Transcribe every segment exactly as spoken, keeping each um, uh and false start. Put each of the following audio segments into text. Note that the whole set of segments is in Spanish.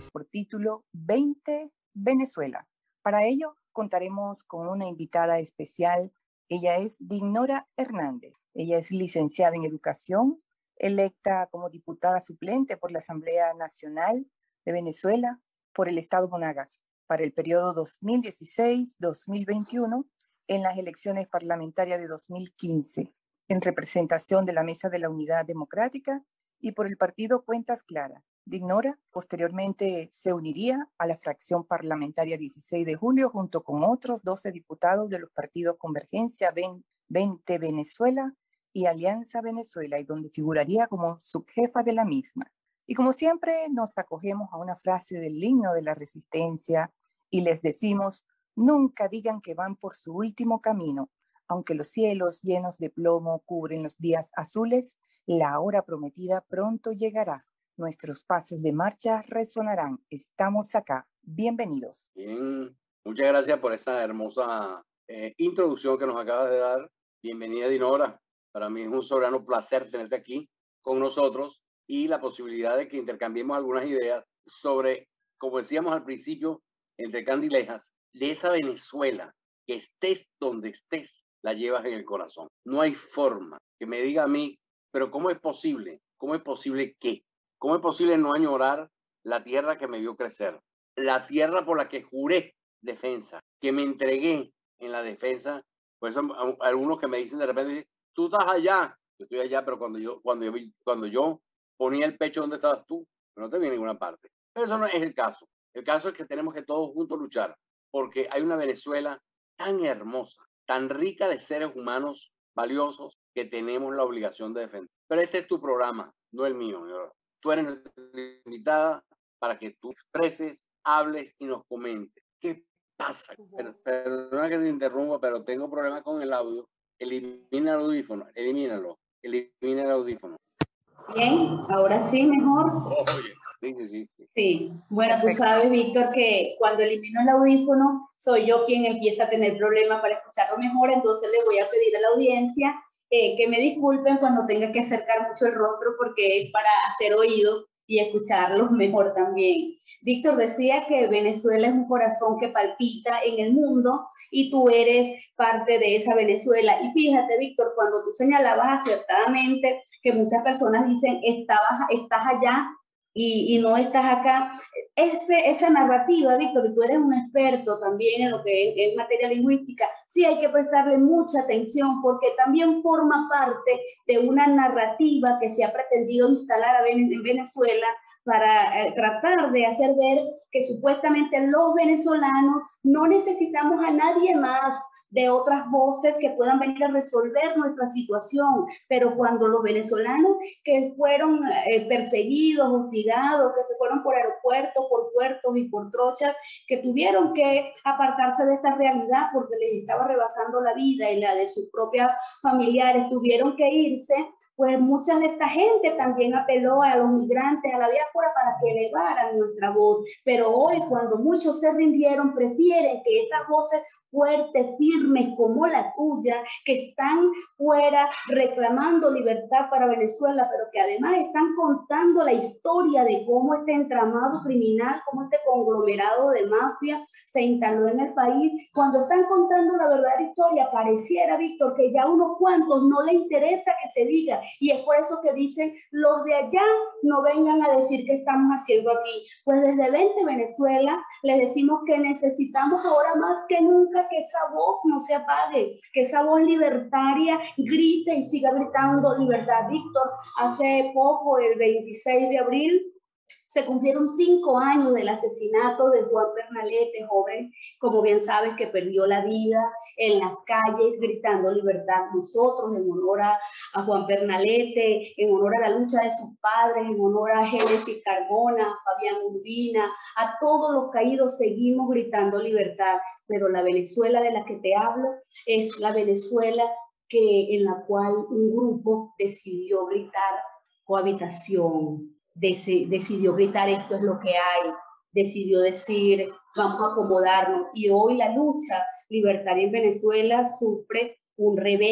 por título veinte Venezuela. Para ello contaremos con una invitada especial. Ella es Dinora Hernández. Ella es licenciada en Educación, electa como diputada suplente por la Asamblea Nacional de Venezuela por el Estado Monagas para el periodo dos mil dieciséis a dos mil veintiuno en las elecciones parlamentarias de dos mil quince, en representación de la Mesa de la Unidad Democrática y por el partido Cuentas Claras. Dinora posteriormente se uniría a la fracción parlamentaria dieciséis de julio junto con otros doce diputados de los partidos Convergencia veinte Venezuela y Alianza Venezuela, y donde figuraría como subjefa de la misma. Y como siempre nos acogemos a una frase del himno de la resistencia y les decimos: nunca digan que van por su último camino. Aunque los cielos llenos de plomo cubren los días azules, la hora prometida pronto llegará. Nuestros pasos de marcha resonarán. Estamos acá. Bienvenidos. Bien, muchas gracias por esa hermosa eh, introducción que nos acabas de dar. Bienvenida, Dinora. Para mí es un soberano placer tenerte aquí con nosotros y la posibilidad de que intercambiemos algunas ideas sobre, como decíamos al principio, entre candilejas, de esa Venezuela que estés donde estés, la llevas en el corazón. No hay forma que me diga a mí, pero ¿cómo es posible? ¿Cómo es posible qué? ¿Cómo es posible no añorar la tierra que me vio crecer? La tierra por la que juré defensa, que me entregué en la defensa. Por eso algunos que me dicen de repente, tú estás allá, yo estoy allá, pero cuando yo, cuando yo, cuando yo ponía el pecho donde estabas tú, no te vi en ninguna parte. Pero eso no es el caso. El caso es que tenemos que todos juntos luchar, porque hay una Venezuela tan hermosa, tan rica de seres humanos valiosos, que tenemos la obligación de defender. Pero este es tu programa, no el mío, señor. Tú eres nuestra invitada para que tú expreses, hables y nos comentes. ¿Qué pasa? Perdona que te interrumpa, pero tengo problemas con el audio. Elimina el audífono, elimínalo, elimina el audífono. Bien, ahora sí, mejor. Oye, sí, sí, sí. Sí, sí. Bueno, Perfecto. Tú sabes, Víctor, que cuando elimino el audífono, soy yo quien empieza a tener problemas para escucharlo mejor, entonces le voy a pedir a la audiencia eh, que me disculpen cuando tenga que acercar mucho el rostro, porque es para hacer oído y escucharlos mejor también. Víctor decía que Venezuela es un corazón que palpita en el mundo y tú eres parte de esa Venezuela. Y fíjate, Víctor, cuando tú señalabas acertadamente que muchas personas dicen estabas, estás allá y, y no estás acá, Ese, esa narrativa, Víctor, y tú eres un experto también en lo que es, es materia lingüística, sí hay que prestarle mucha atención porque también forma parte de una narrativa que se ha pretendido instalar en Venezuela para eh, tratar de hacer ver que supuestamente los venezolanos no necesitamos a nadie más de otras voces que puedan venir a resolver nuestra situación, pero cuando los venezolanos que fueron eh, perseguidos, hostigados, que se fueron por aeropuertos, por puertos y por trochas, que tuvieron que apartarse de esta realidad porque les estaba rebasando la vida y la de sus propios familiares, tuvieron que irse, pues mucha de esta gente también apeló a los migrantes, a la diáspora, para que elevaran nuestra voz. Pero hoy, cuando muchos se rindieron, prefieren que esas voces fuertes, firmes como la tuya, que están fuera reclamando libertad para Venezuela, pero que además están contando la historia de cómo este entramado criminal, cómo este conglomerado de mafia se instaló en el país. Cuando están contando la verdadera historia, pareciera, Víctor, que ya a unos cuantos no les interesa que se diga, y es por eso que dicen, los de allá no vengan a decir qué estamos haciendo aquí. Pues desde veinte Venezuela les decimos que necesitamos ahora más que nunca que esa voz no se apague, que esa voz libertaria grite y siga gritando libertad. Víctor, hace poco, el veintiséis de abril, se cumplieron cinco años del asesinato de Juan Pernalete, joven, como bien sabes, que perdió la vida en las calles gritando libertad. Nosotros, en honor a, a Juan Pernalete, en honor a la lucha de sus padres, en honor a Génesis Carmona, a Fabián Urbina, a todos los caídos, seguimos gritando libertad. Pero la Venezuela de la que te hablo es la Venezuela que, en la cual un grupo decidió gritar cohabitación, decidió gritar esto es lo que hay, decidió decir vamos a acomodarnos. Y hoy la lucha libertaria en Venezuela sufre un revés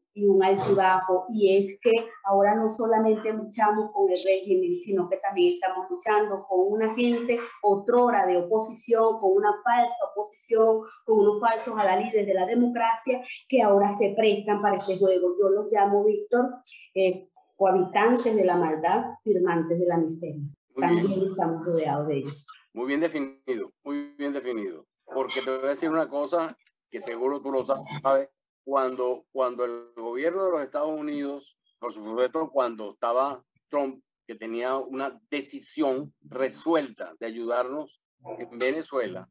y un altibajo, y es que ahora no solamente luchamos con el régimen, sino que también estamos luchando con una gente otrora de oposición, con una falsa oposición, con unos falsos adalides de la democracia que ahora se prestan para ese juego. Yo los llamo, Víctor, eh, cohabitantes de la maldad, firmantes de la miseria. Muy También bien. estamos rodeados de ellos. Muy bien definido, muy bien definido. Porque te voy a decir una cosa que seguro tú lo sabes. Cuando, cuando el gobierno de los Estados Unidos, por supuesto, cuando estaba Trump, que tenía una decisión resuelta de ayudarnos en Venezuela,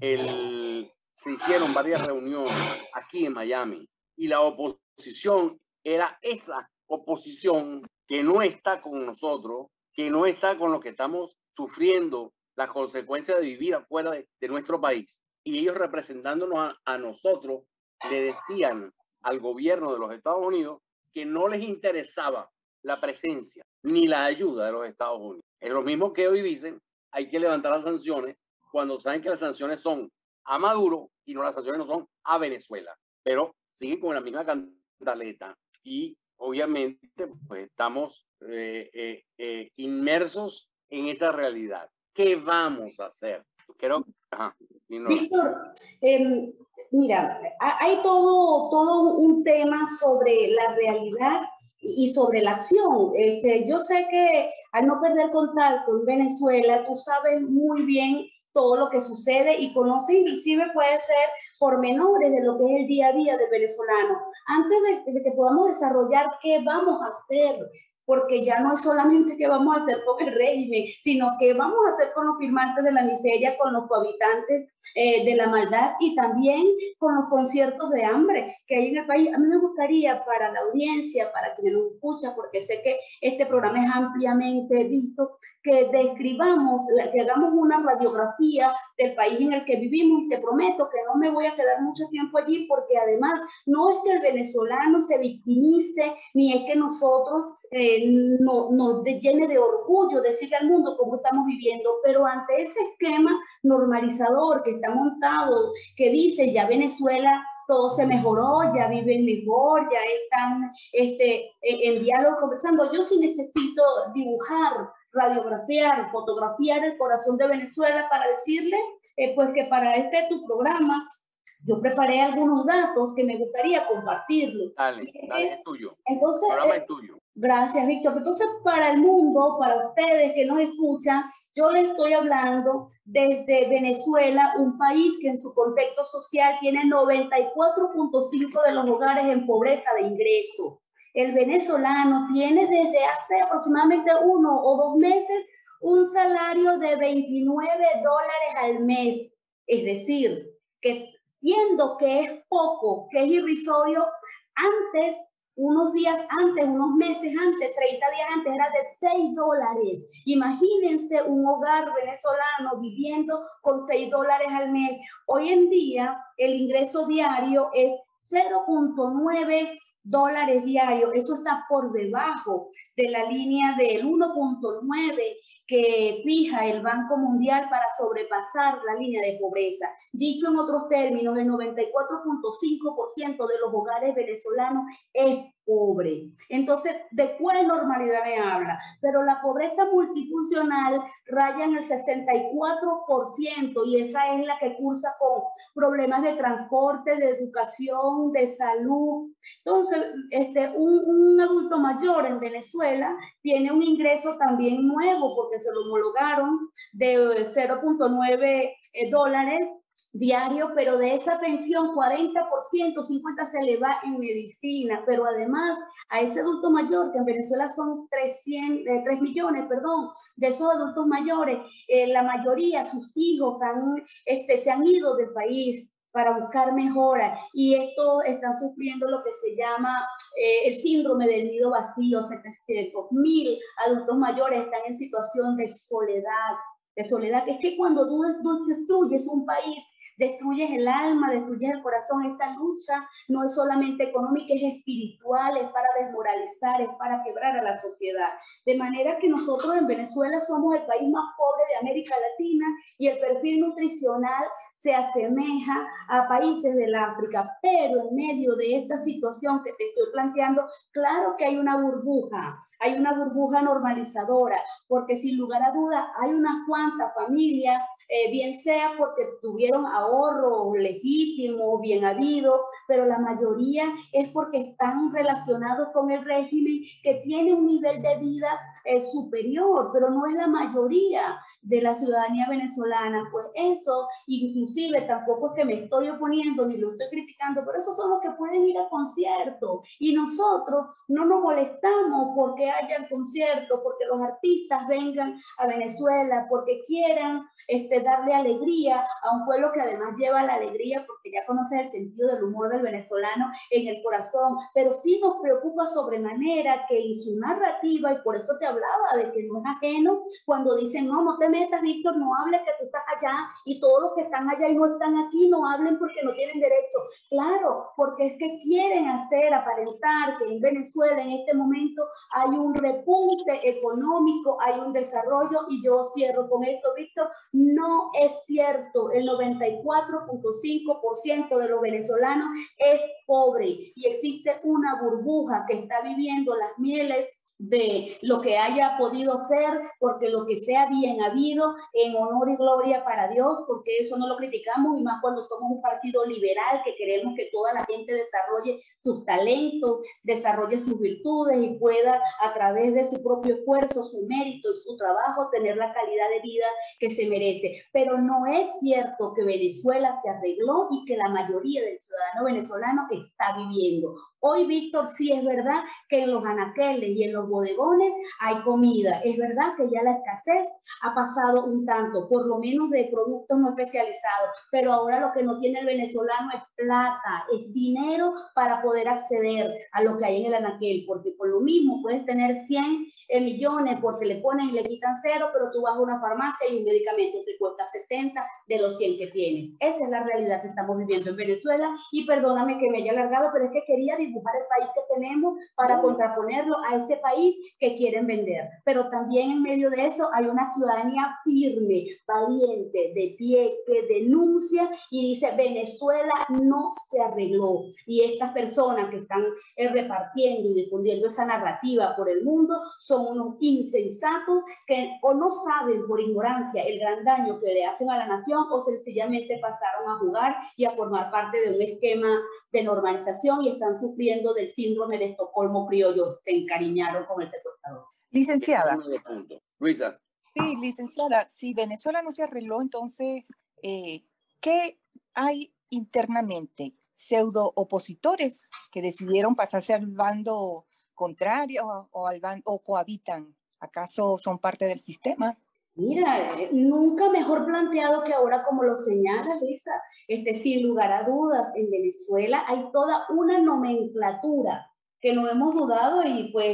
el, se hicieron varias reuniones aquí en Miami y la oposición era esa oposición que no está con nosotros, que no está con los que estamos sufriendo las consecuencias de vivir afuera de, de nuestro país. Y ellos representándonos a, a nosotros, le decían al gobierno de los Estados Unidos que no les interesaba la presencia ni la ayuda de los Estados Unidos. Es lo mismo que hoy dicen, hay que levantar las sanciones cuando saben que las sanciones son a Maduro y no las sanciones no son a Venezuela. Pero siguen con la misma cantaleta y obviamente pues estamos eh, eh, eh, inmersos en esa realidad. ¿Qué vamos a hacer? Creo que... Ajá, Víctor, eh, mira, hay todo, todo un tema sobre la realidad y sobre la acción. Este, yo sé que al no perder contacto en Venezuela, tú sabes muy bien todo lo que sucede y conoces inclusive puede ser pormenores de lo que es el día a día del venezolano. Antes de, de que podamos desarrollar qué vamos a hacer, porque ya no es solamente qué vamos a hacer con el régimen, sino qué vamos a hacer con los firmantes de la miseria, con los cohabitantes eh, de la maldad y también con los conciertos de hambre que hay en el país. A mí me gustaría para la audiencia, para quienes nos escuchan, porque sé que este programa es ampliamente visto, que describamos, que hagamos una radiografía del país en el que vivimos y te prometo que no me voy a quedar mucho tiempo allí porque además no es que el venezolano se victimice ni es que nosotros eh, no, nos llene de orgullo decirle al mundo cómo estamos viviendo, pero ante ese esquema normalizador que está montado, que dice ya Venezuela todo se mejoró, ya viven mejor, ya están este, en diálogo conversando. Yo sí necesito dibujar, radiografiar, fotografiar el corazón de Venezuela para decirle eh, pues que para este tu programa yo preparé algunos datos que me gustaría compartirlos. Dale, dale, es tuyo. Entonces, el programa eh, es tuyo. Gracias, Víctor. Entonces, para el mundo, para ustedes que nos escuchan, yo les estoy hablando desde Venezuela, un país que en su contexto social tiene noventa y cuatro punto cinco de los hogares en pobreza de ingresos. El venezolano tiene desde hace aproximadamente uno o dos meses un salario de veintinueve dólares al mes. Es decir, que siendo que es poco, que es irrisorio, antes, unos días antes, unos meses antes, treinta días antes, era de seis dólares. Imagínense un hogar venezolano viviendo con seis dólares al mes. Hoy en día, el ingreso diario es cero punto nueve dólares diarios. Eso está por debajo de la línea del uno punto nueve que fija el Banco Mundial para sobrepasar la línea de pobreza. Dicho en otros términos, el noventa y cuatro punto cinco por ciento de los hogares venezolanos es pobre. Entonces, ¿de cuál normalidad me habla? Pero la pobreza multifuncional raya en el sesenta y cuatro por ciento y esa es la que cursa con problemas de transporte, de educación, de salud. Entonces, este, un, un adulto mayor en Venezuela tiene un ingreso también nuevo porque se lo homologaron de cero punto nueve dólares diario, pero de esa pensión cuarenta por ciento, cincuenta por ciento se le va en medicina, pero además a ese adulto mayor, que en Venezuela son trescientos, eh, tres millones, perdón, de esos adultos mayores, eh, la mayoría, sus hijos han, este, se han ido del país para buscar mejora y estos están sufriendo lo que se llama eh, el síndrome del nido vacío. setecientos mil adultos mayores están en situación de soledad, de soledad. Es que cuando tú, tú destruyes un país, destruyes el alma, destruyes el corazón. Esta lucha no es solamente económica, es espiritual, es para desmoralizar, es para quebrar a la sociedad. De manera que nosotros en Venezuela somos el país más pobre de América Latina y el perfil nutricional se asemeja a países del África, pero en medio de esta situación que te estoy planteando, claro que hay una burbuja, hay una burbuja normalizadora, porque sin lugar a duda hay unas cuantas familias, eh, bien sea porque tuvieron ahorro legítimo, bien habido, pero la mayoría es porque están relacionados con el régimen que tiene un nivel de vida eh, superior, pero no es la mayoría de la ciudadanía venezolana. Pues eso, inclusive tampoco es que me estoy oponiendo ni lo estoy criticando, pero esos son los que pueden ir a conciertos y nosotros no nos molestamos porque hayan conciertos, porque los artistas vengan a Venezuela, porque quieran este, darle alegría a un pueblo que además lleva la alegría, porque ya conoce el sentido del humor del venezolano en el corazón, pero sí nos preocupa sobremanera que en su narrativa, y por eso te hablaba de que no es ajeno, cuando dicen, no, no te metas, Víctor, no hables que tú estás allá, y todos los que están allá y no están aquí, no hablen porque no tienen derecho. Claro, porque es que quieren hacer aparentar que en Venezuela en este momento hay un repunte económico, hay un desarrollo, y yo cierro con esto, Víctor, no es cierto. El noventa y cuatro punto cinco por ciento de los venezolanos es pobre y existe una burbuja que está viviendo las mieles de lo que haya podido ser, porque lo que sea bien habido, en honor y gloria para Dios, porque eso no lo criticamos, y más cuando somos un partido liberal que queremos que toda la gente desarrolle sus talentos, desarrolle sus virtudes y pueda a través de su propio esfuerzo, su mérito y su trabajo tener la calidad de vida que se merece. Pero no es cierto que Venezuela se arregló y que la mayoría del ciudadano venezolano está viviendo. Hoy, Víctor, sí es verdad que en los anaqueles y en los bodegones hay comida. Es verdad que ya la escasez ha pasado un tanto, por lo menos de productos no especializados, pero ahora lo que no tiene el venezolano es plata, es dinero para poder acceder a lo que hay en el anaquel, porque por lo mismo puedes tener cien millones porque le ponen y le quitan cero, pero tú vas a una farmacia y un medicamento te cuesta sesenta de los cien que tienes. Esa es la realidad que estamos viviendo en Venezuela, y perdóname que me haya alargado, pero es que quería dibujar el país que tenemos para contraponerlo a ese país que quieren vender. Pero también en medio de eso hay una ciudadanía firme, valiente, de pie, que denuncia y dice, Venezuela no se arregló. Y estas personas que están eh, repartiendo y difundiendo esa narrativa por el mundo son unos insensatos que o no saben por ignorancia el gran daño que le hacen a la nación, o sencillamente pasaron a jugar y a formar parte de un esquema de normalización y están sufriendo del síndrome de Estocolmo criollo. Se encariñaron con el secuestrador. Licenciada. Luisa. Sí, licenciada, si Venezuela no se arregló, entonces, eh, ¿qué hay internamente? Pseudo opositores que decidieron pasarse al bando contrario o, al bando, o cohabitan. ¿Acaso son parte del sistema? Mira, eh, nunca mejor planteado que ahora, como lo señala Luisa. Este, sin lugar a dudas, en Venezuela hay toda una nomenclatura que no hemos dudado, y pues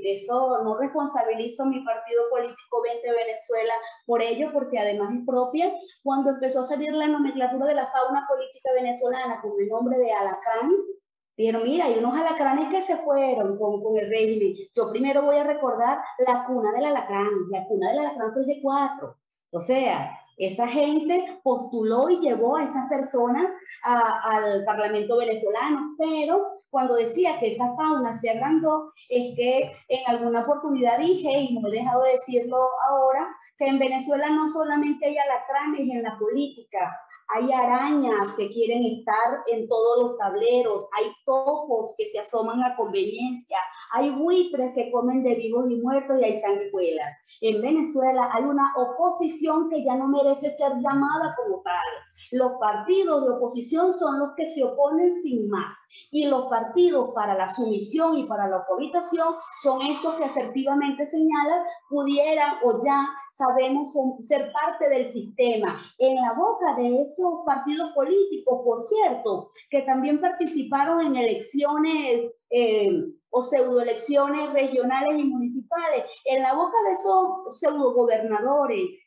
eso no responsabilizo a mi partido político veinte Venezuela por ello, porque además es propia. Cuando empezó a salir la nomenclatura de la fauna política venezolana con el nombre de alacrán, dijeron, mira, hay unos alacranes que se fueron con, con el régimen. Yo primero voy a recordar la cuna del alacrán. La cuna del alacrán son de cuatro. O sea, esa gente postuló y llevó a esas personas a, al Parlamento venezolano, pero cuando decía que esa fauna se agrandó, es que en alguna oportunidad dije, y no he dejado de decirlo ahora, que en Venezuela no solamente hay alacranes en la política, hay arañas que quieren estar en todos los tableros, hay topos que se asoman a conveniencia, hay buitres que comen de vivos y muertos, y hay sanguijuelas. En Venezuela hay una oposición que ya no merece ser llamada como tal. Los partidos de oposición son los que se oponen sin más, y los partidos para la sumisión y para la cohabitación son estos que asertivamente señalan pudieran o ya sabemos ser parte del sistema. En la boca de esos partidos políticos, por cierto, que también participaron en elecciones eh, o pseudoelecciones regionales y municipales, en la boca de esos pseudogobernadores,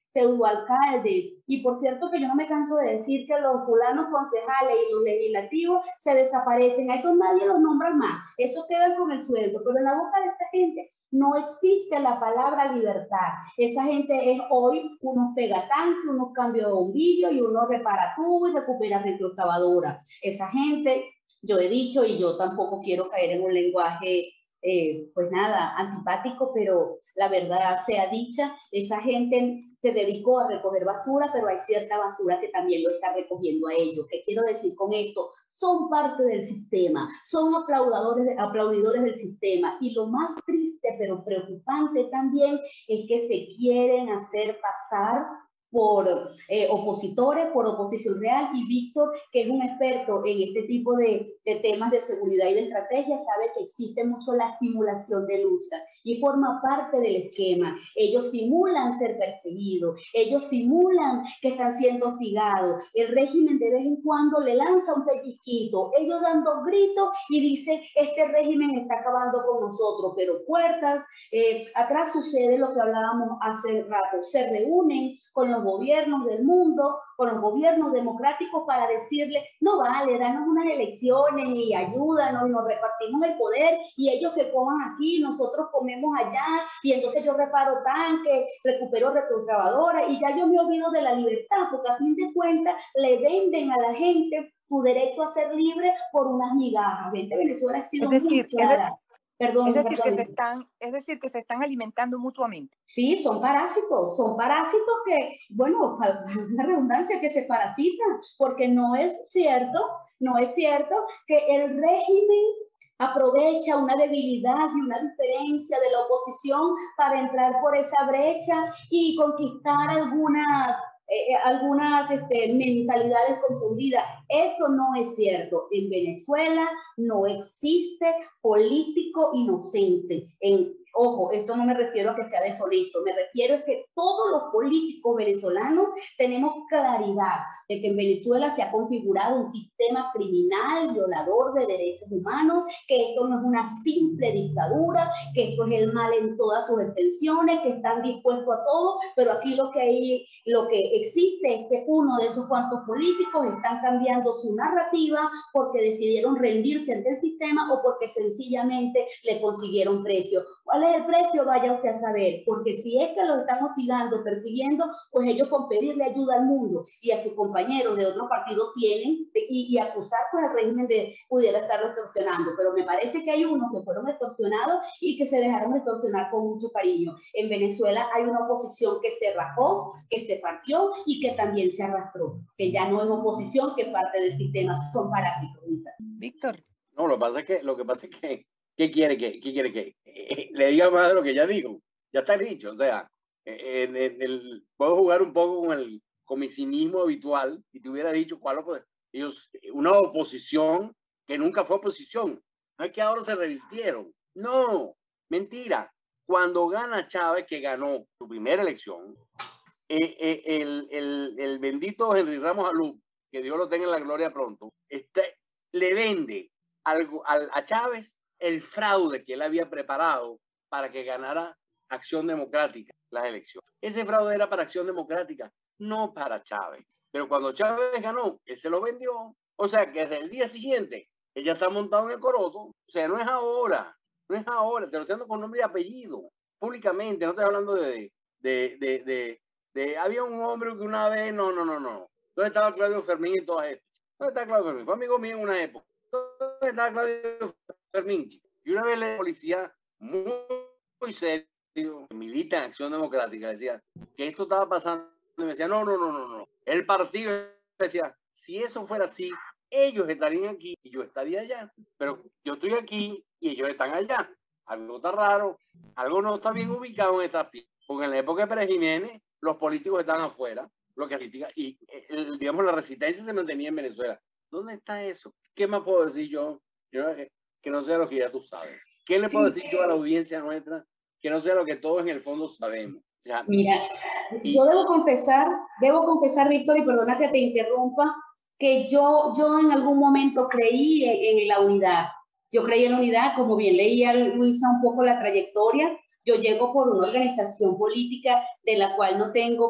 pseudoalcaldes. Y por cierto que yo no me canso de decir que los fulanos concejales y los legislativos se desaparecen. A esos nadie los nombra más. Eso queda con el sueldo. Pero en la boca de esta gente no existe la palabra libertad. Esa gente es hoy unos pegatanques, unos cambios de bombillo y unos repara tubo y recupera retroexcavadora. Esa gente, yo he dicho, y yo tampoco quiero caer en un lenguaje Eh, pues nada, antipático, pero la verdad sea dicha, esa gente se dedicó a recoger basura, pero hay cierta basura que también lo está recogiendo a ellos. ¿Qué quiero decir con esto? Son parte del sistema, son aplaudidores, aplaudidores del sistema, y lo más triste, pero preocupante también, es que se quieren hacer pasar por eh, opositores, por oposición real, y Víctor, que es un experto en este tipo de, de temas de seguridad y de estrategia, sabe que existe mucho la simulación de lucha y forma parte del esquema. Ellos simulan ser perseguidos, ellos simulan que están siendo hostigados, el régimen de vez en cuando le lanza un pellizquito, ellos dan dos gritos y dicen, este régimen está acabando con nosotros, pero puertas, eh, atrás sucede lo que hablábamos hace rato, se reúnen con los gobiernos del mundo, con los gobiernos democráticos para decirle, no vale, danos unas elecciones y ayúdanos y nos repartimos el poder y ellos que coman aquí, nosotros comemos allá y entonces yo reparo tanques, recupero retroexcavadora y ya yo me olvido de la libertad, porque a fin de cuentas le venden a la gente su derecho a ser libre por unas migajas. Vente, Venezuela ha sido es decir, muy clara. Perdón, es decir, perdón. que se están, es decir, que se están alimentando mutuamente. Sí, son parásitos, son parásitos que, bueno, una redundancia, que se parasitan, porque no es cierto, no es cierto que el régimen aprovecha una debilidad y una diferencia de la oposición para entrar por esa brecha y conquistar algunas Eh, algunas este, mentalidades confundidas. Eso no es cierto. En Venezuela no existe político inocente. En, ojo, esto no me refiero a que sea deshonesto, me refiero a que todos los políticos venezolanos tenemos claridad de que en Venezuela se ha configurado un sistema criminal, violador de derechos humanos, que esto no es una simple dictadura, que esto es el mal en todas sus extensiones, que están dispuestos a todo, pero aquí lo que hay, lo que existe es que uno de esos cuantos políticos están cambiando su narrativa porque decidieron rendirse ante el sistema o porque sencillamente le consiguieron precio. ¿Cuál es el precio? Vaya usted a saber, porque si es que lo están hostigando, persiguiendo, pues ellos con pedirle ayuda al mundo y a sus compañeros de otros partidos tienen, de, y, y acusar pues al régimen de pudiera estarlo extorsionando, pero me parece que hay unos que fueron extorsionados y que se dejaron extorsionar con mucho cariño. En Venezuela hay una oposición que se rajó, que se partió y que también se arrastró, que ya no es oposición, que parte del sistema, son parásitos. Víctor. No, lo que pasa es que, lo que pasa es que, ¿qué quiere que, qué quiere que eh, le diga más de lo que ya digo? Ya está dicho, o sea, en, en el, puedo jugar un poco con el, con mi cinismo habitual y te hubiera dicho cuál lo puede. Ellos, una oposición que nunca fue oposición, no es que ahora se revirtieron, no, mentira. Cuando gana Chávez, que ganó su primera elección, eh, eh, el, el, el bendito Henry Ramos Alú, que Dios lo tenga en la gloria pronto, este, le vende algo, al, a Chávez el fraude que él había preparado para que ganara Acción Democrática las elecciones. Ese fraude era para Acción Democrática, no para Chávez. Pero cuando Chávez ganó, él se lo vendió. O sea que desde el día siguiente, ella está montado en el coroto. O sea, no es ahora, no es ahora, te lo estoy dando con nombre y apellido, públicamente, no estoy hablando de, de, de, de, de, había un hombre que una vez, no, no, no, no. ¿Dónde estaba Claudio Fermín y todas estas? ¿Dónde está Claudio Fermín? Fue amigo mío en una época. ¿Dónde está Claudio Fermín? Y una vez la policía muy, muy serio, que milita en Acción Democrática, decía que esto estaba pasando. Y me decía, no, no, no, no, no. El partido decía, si eso fuera así, ellos estarían aquí y yo estaría allá. Pero yo estoy aquí y ellos están allá. Algo está raro, algo no está bien ubicado en esta pista. Porque en la época de Pérez Jiménez, los políticos estaban afuera, lo que y el, digamos la resistencia se mantenía en Venezuela. ¿Dónde está eso? ¿Qué más puedo decir yo? yo que no sea lo que ya tú sabes. ¿Qué le puedo sí. decir yo a la audiencia nuestra que no sea lo que todos en el fondo sabemos? O sea, mira, y... yo debo confesar, debo confesar, Víctor, y perdona que te interrumpa, que yo, yo en algún momento creí en, en la unidad. Yo creí en la unidad, como bien leía Luisa un poco la trayectoria. Yo llego por una organización política de la cual no tengo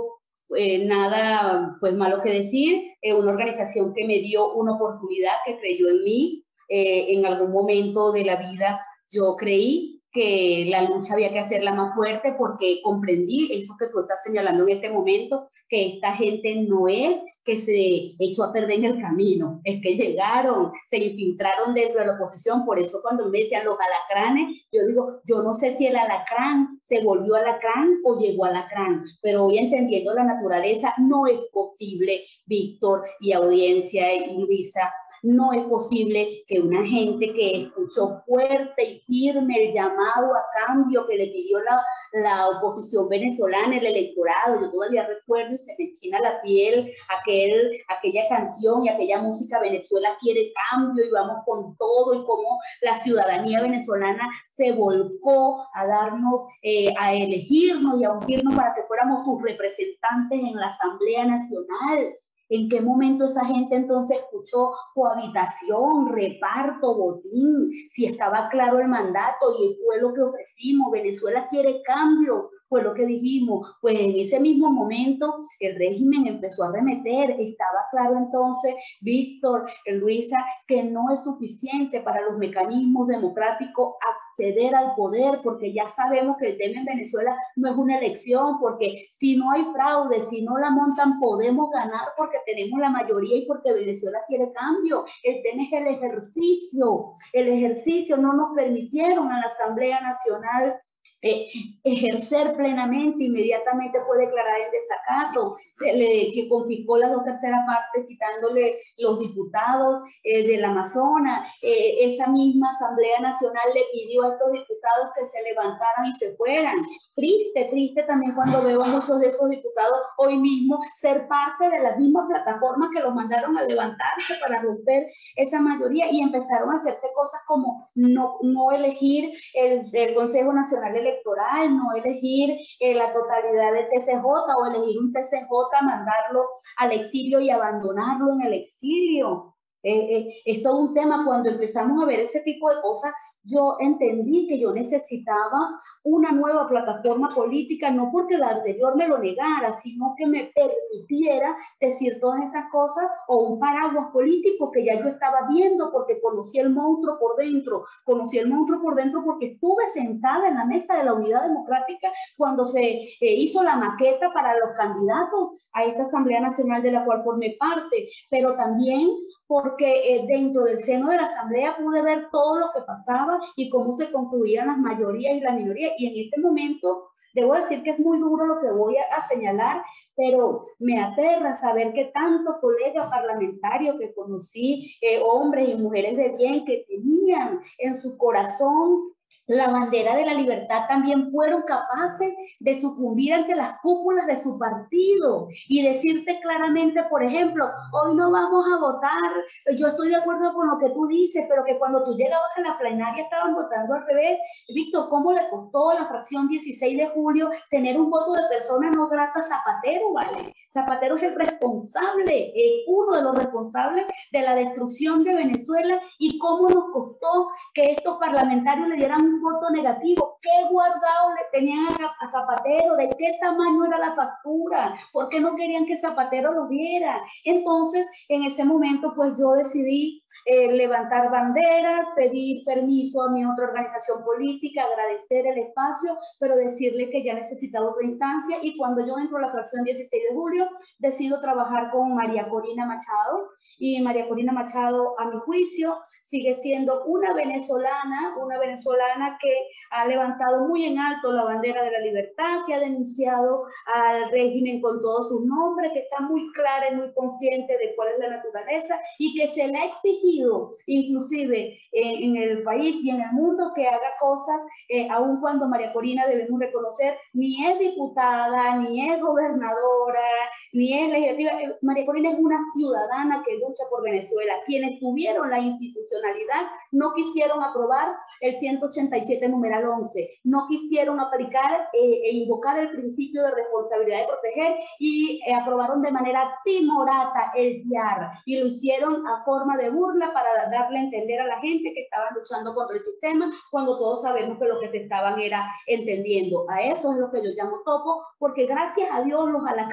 eh, nada pues malo que decir, eh, una organización que me dio una oportunidad, que creyó en mí. Eh, en algún momento de la vida yo creí que la lucha había que hacerla más fuerte porque comprendí eso que tú estás señalando en este momento, que esta gente no es que se echó a perder en el camino, es que llegaron, se infiltraron dentro de la oposición. Por eso cuando me decían los alacranes, yo digo, yo no sé si el alacrán se volvió alacrán o llegó alacrán, pero hoy entendiendo la naturaleza, no es posible, Víctor y audiencia y Luisa, no es posible que una gente que escuchó fuerte y firme el llamado a cambio que le pidió la, la oposición venezolana, el electorado, yo todavía recuerdo y se me enchina la piel aquel, aquella canción y aquella música, Venezuela quiere cambio y vamos con todo, y cómo la ciudadanía venezolana se volcó a darnos, eh, a elegirnos y a ungirnos para que fuéramos sus representantes en la Asamblea Nacional. ¿En qué momento esa gente entonces escuchó cohabitación, reparto, botín? Si estaba claro el mandato y fue lo que ofrecimos, Venezuela quiere cambio, fue lo que dijimos. Pues en ese mismo momento el régimen empezó a arremeter. Estaba claro entonces, Víctor, Luisa, que no es suficiente para los mecanismos democráticos acceder al poder, porque ya sabemos que el tema en Venezuela no es una elección, porque si no hay fraude, si no la montan, podemos ganar porque tenemos la mayoría y porque Venezuela quiere cambio. El tema es el ejercicio. El ejercicio no nos permitieron a la Asamblea Nacional Eh, ejercer plenamente. Inmediatamente fue declarada en desacato, se le que confiscó las dos terceras partes, quitándole los diputados eh, del Amazonas. Eh, esa misma Asamblea Nacional le pidió a estos diputados que se levantaran y se fueran. Triste, triste también cuando veo a muchos de esos diputados hoy mismo ser parte de las mismas plataformas que los mandaron a levantarse para romper esa mayoría, y empezaron a hacerse cosas como no, no elegir el, el Consejo Nacional Electoral, electoral, no elegir eh, la totalidad del T C J, o elegir un T C J, mandarlo al exilio y abandonarlo en el exilio. Eh, eh, es todo un tema. Cuando empezamos a ver ese tipo de cosas, yo entendí que yo necesitaba una nueva plataforma política, no porque la anterior me lo negara, sino que me permitiera decir todas esas cosas, o un paraguas político que ya yo estaba viendo porque conocí el monstruo por dentro, conocí el monstruo por dentro porque estuve sentada en la mesa de la Unidad Democrática cuando se eh, hizo la maqueta para los candidatos a esta Asamblea Nacional de la cual formé parte, pero también porque eh, dentro del seno de la Asamblea pude ver todo lo que pasaba y cómo se construían las mayorías y las minorías. Y en este momento, debo decir que es muy duro lo que voy a, a señalar, pero me aterra saber que tantos colegas parlamentarios que conocí, eh, hombres y mujeres de bien, que tenían en su corazón la bandera de la libertad, también fueron capaces de sucumbir ante las cúpulas de su partido y decirte claramente, por ejemplo, hoy no vamos a votar, yo estoy de acuerdo con lo que tú dices, pero que cuando tú llegabas a la plenaria estaban votando al revés. Víctor, ¿cómo le costó a la fracción dieciséis de julio tener un voto de persona no grata a Zapatero, vale? Zapatero es el responsable, es uno de los responsables de la destrucción de Venezuela, y cómo nos costó que estos parlamentarios le dieran un voto negativo. ¿Qué guardado le tenían a Zapatero? ¿De qué tamaño era la factura? ¿Por qué no querían que Zapatero lo viera? Entonces, en ese momento, pues yo decidí eh, levantar banderas, pedir permiso a mi otra organización política, agradecer el espacio, pero decirle que ya necesitaba otra instancia. Y cuando yo entro a la fracción dieciséis de julio, decido trabajar con María Corina Machado. Y María Corina Machado, a mi juicio, sigue siendo una venezolana, una venezolana que ha levantado muy en alto la bandera de la libertad, que ha denunciado al régimen con todos sus nombres, que está muy clara y muy consciente de cuál es la naturaleza, y que se le ha exigido, inclusive en, en el país y en el mundo, que haga cosas, eh, aun cuando María Corina, debemos reconocer, ni es diputada, ni es gobernadora, ni es legislativa. María Corina es una ciudadana que lucha por Venezuela. Quienes tuvieron la institucionalidad no quisieron aprobar el ciento ochenta y siete numeral once, no quisieron aplicar eh, e invocar el principio de responsabilidad de proteger, y eh, aprobaron de manera timorata el P I A R, y lo hicieron a forma de burla para darle a entender a la gente que estaban luchando contra el sistema, cuando todos sabemos que lo que se estaban era entendiendo. A eso es lo que yo llamo topo, porque gracias a Dios los alacranes son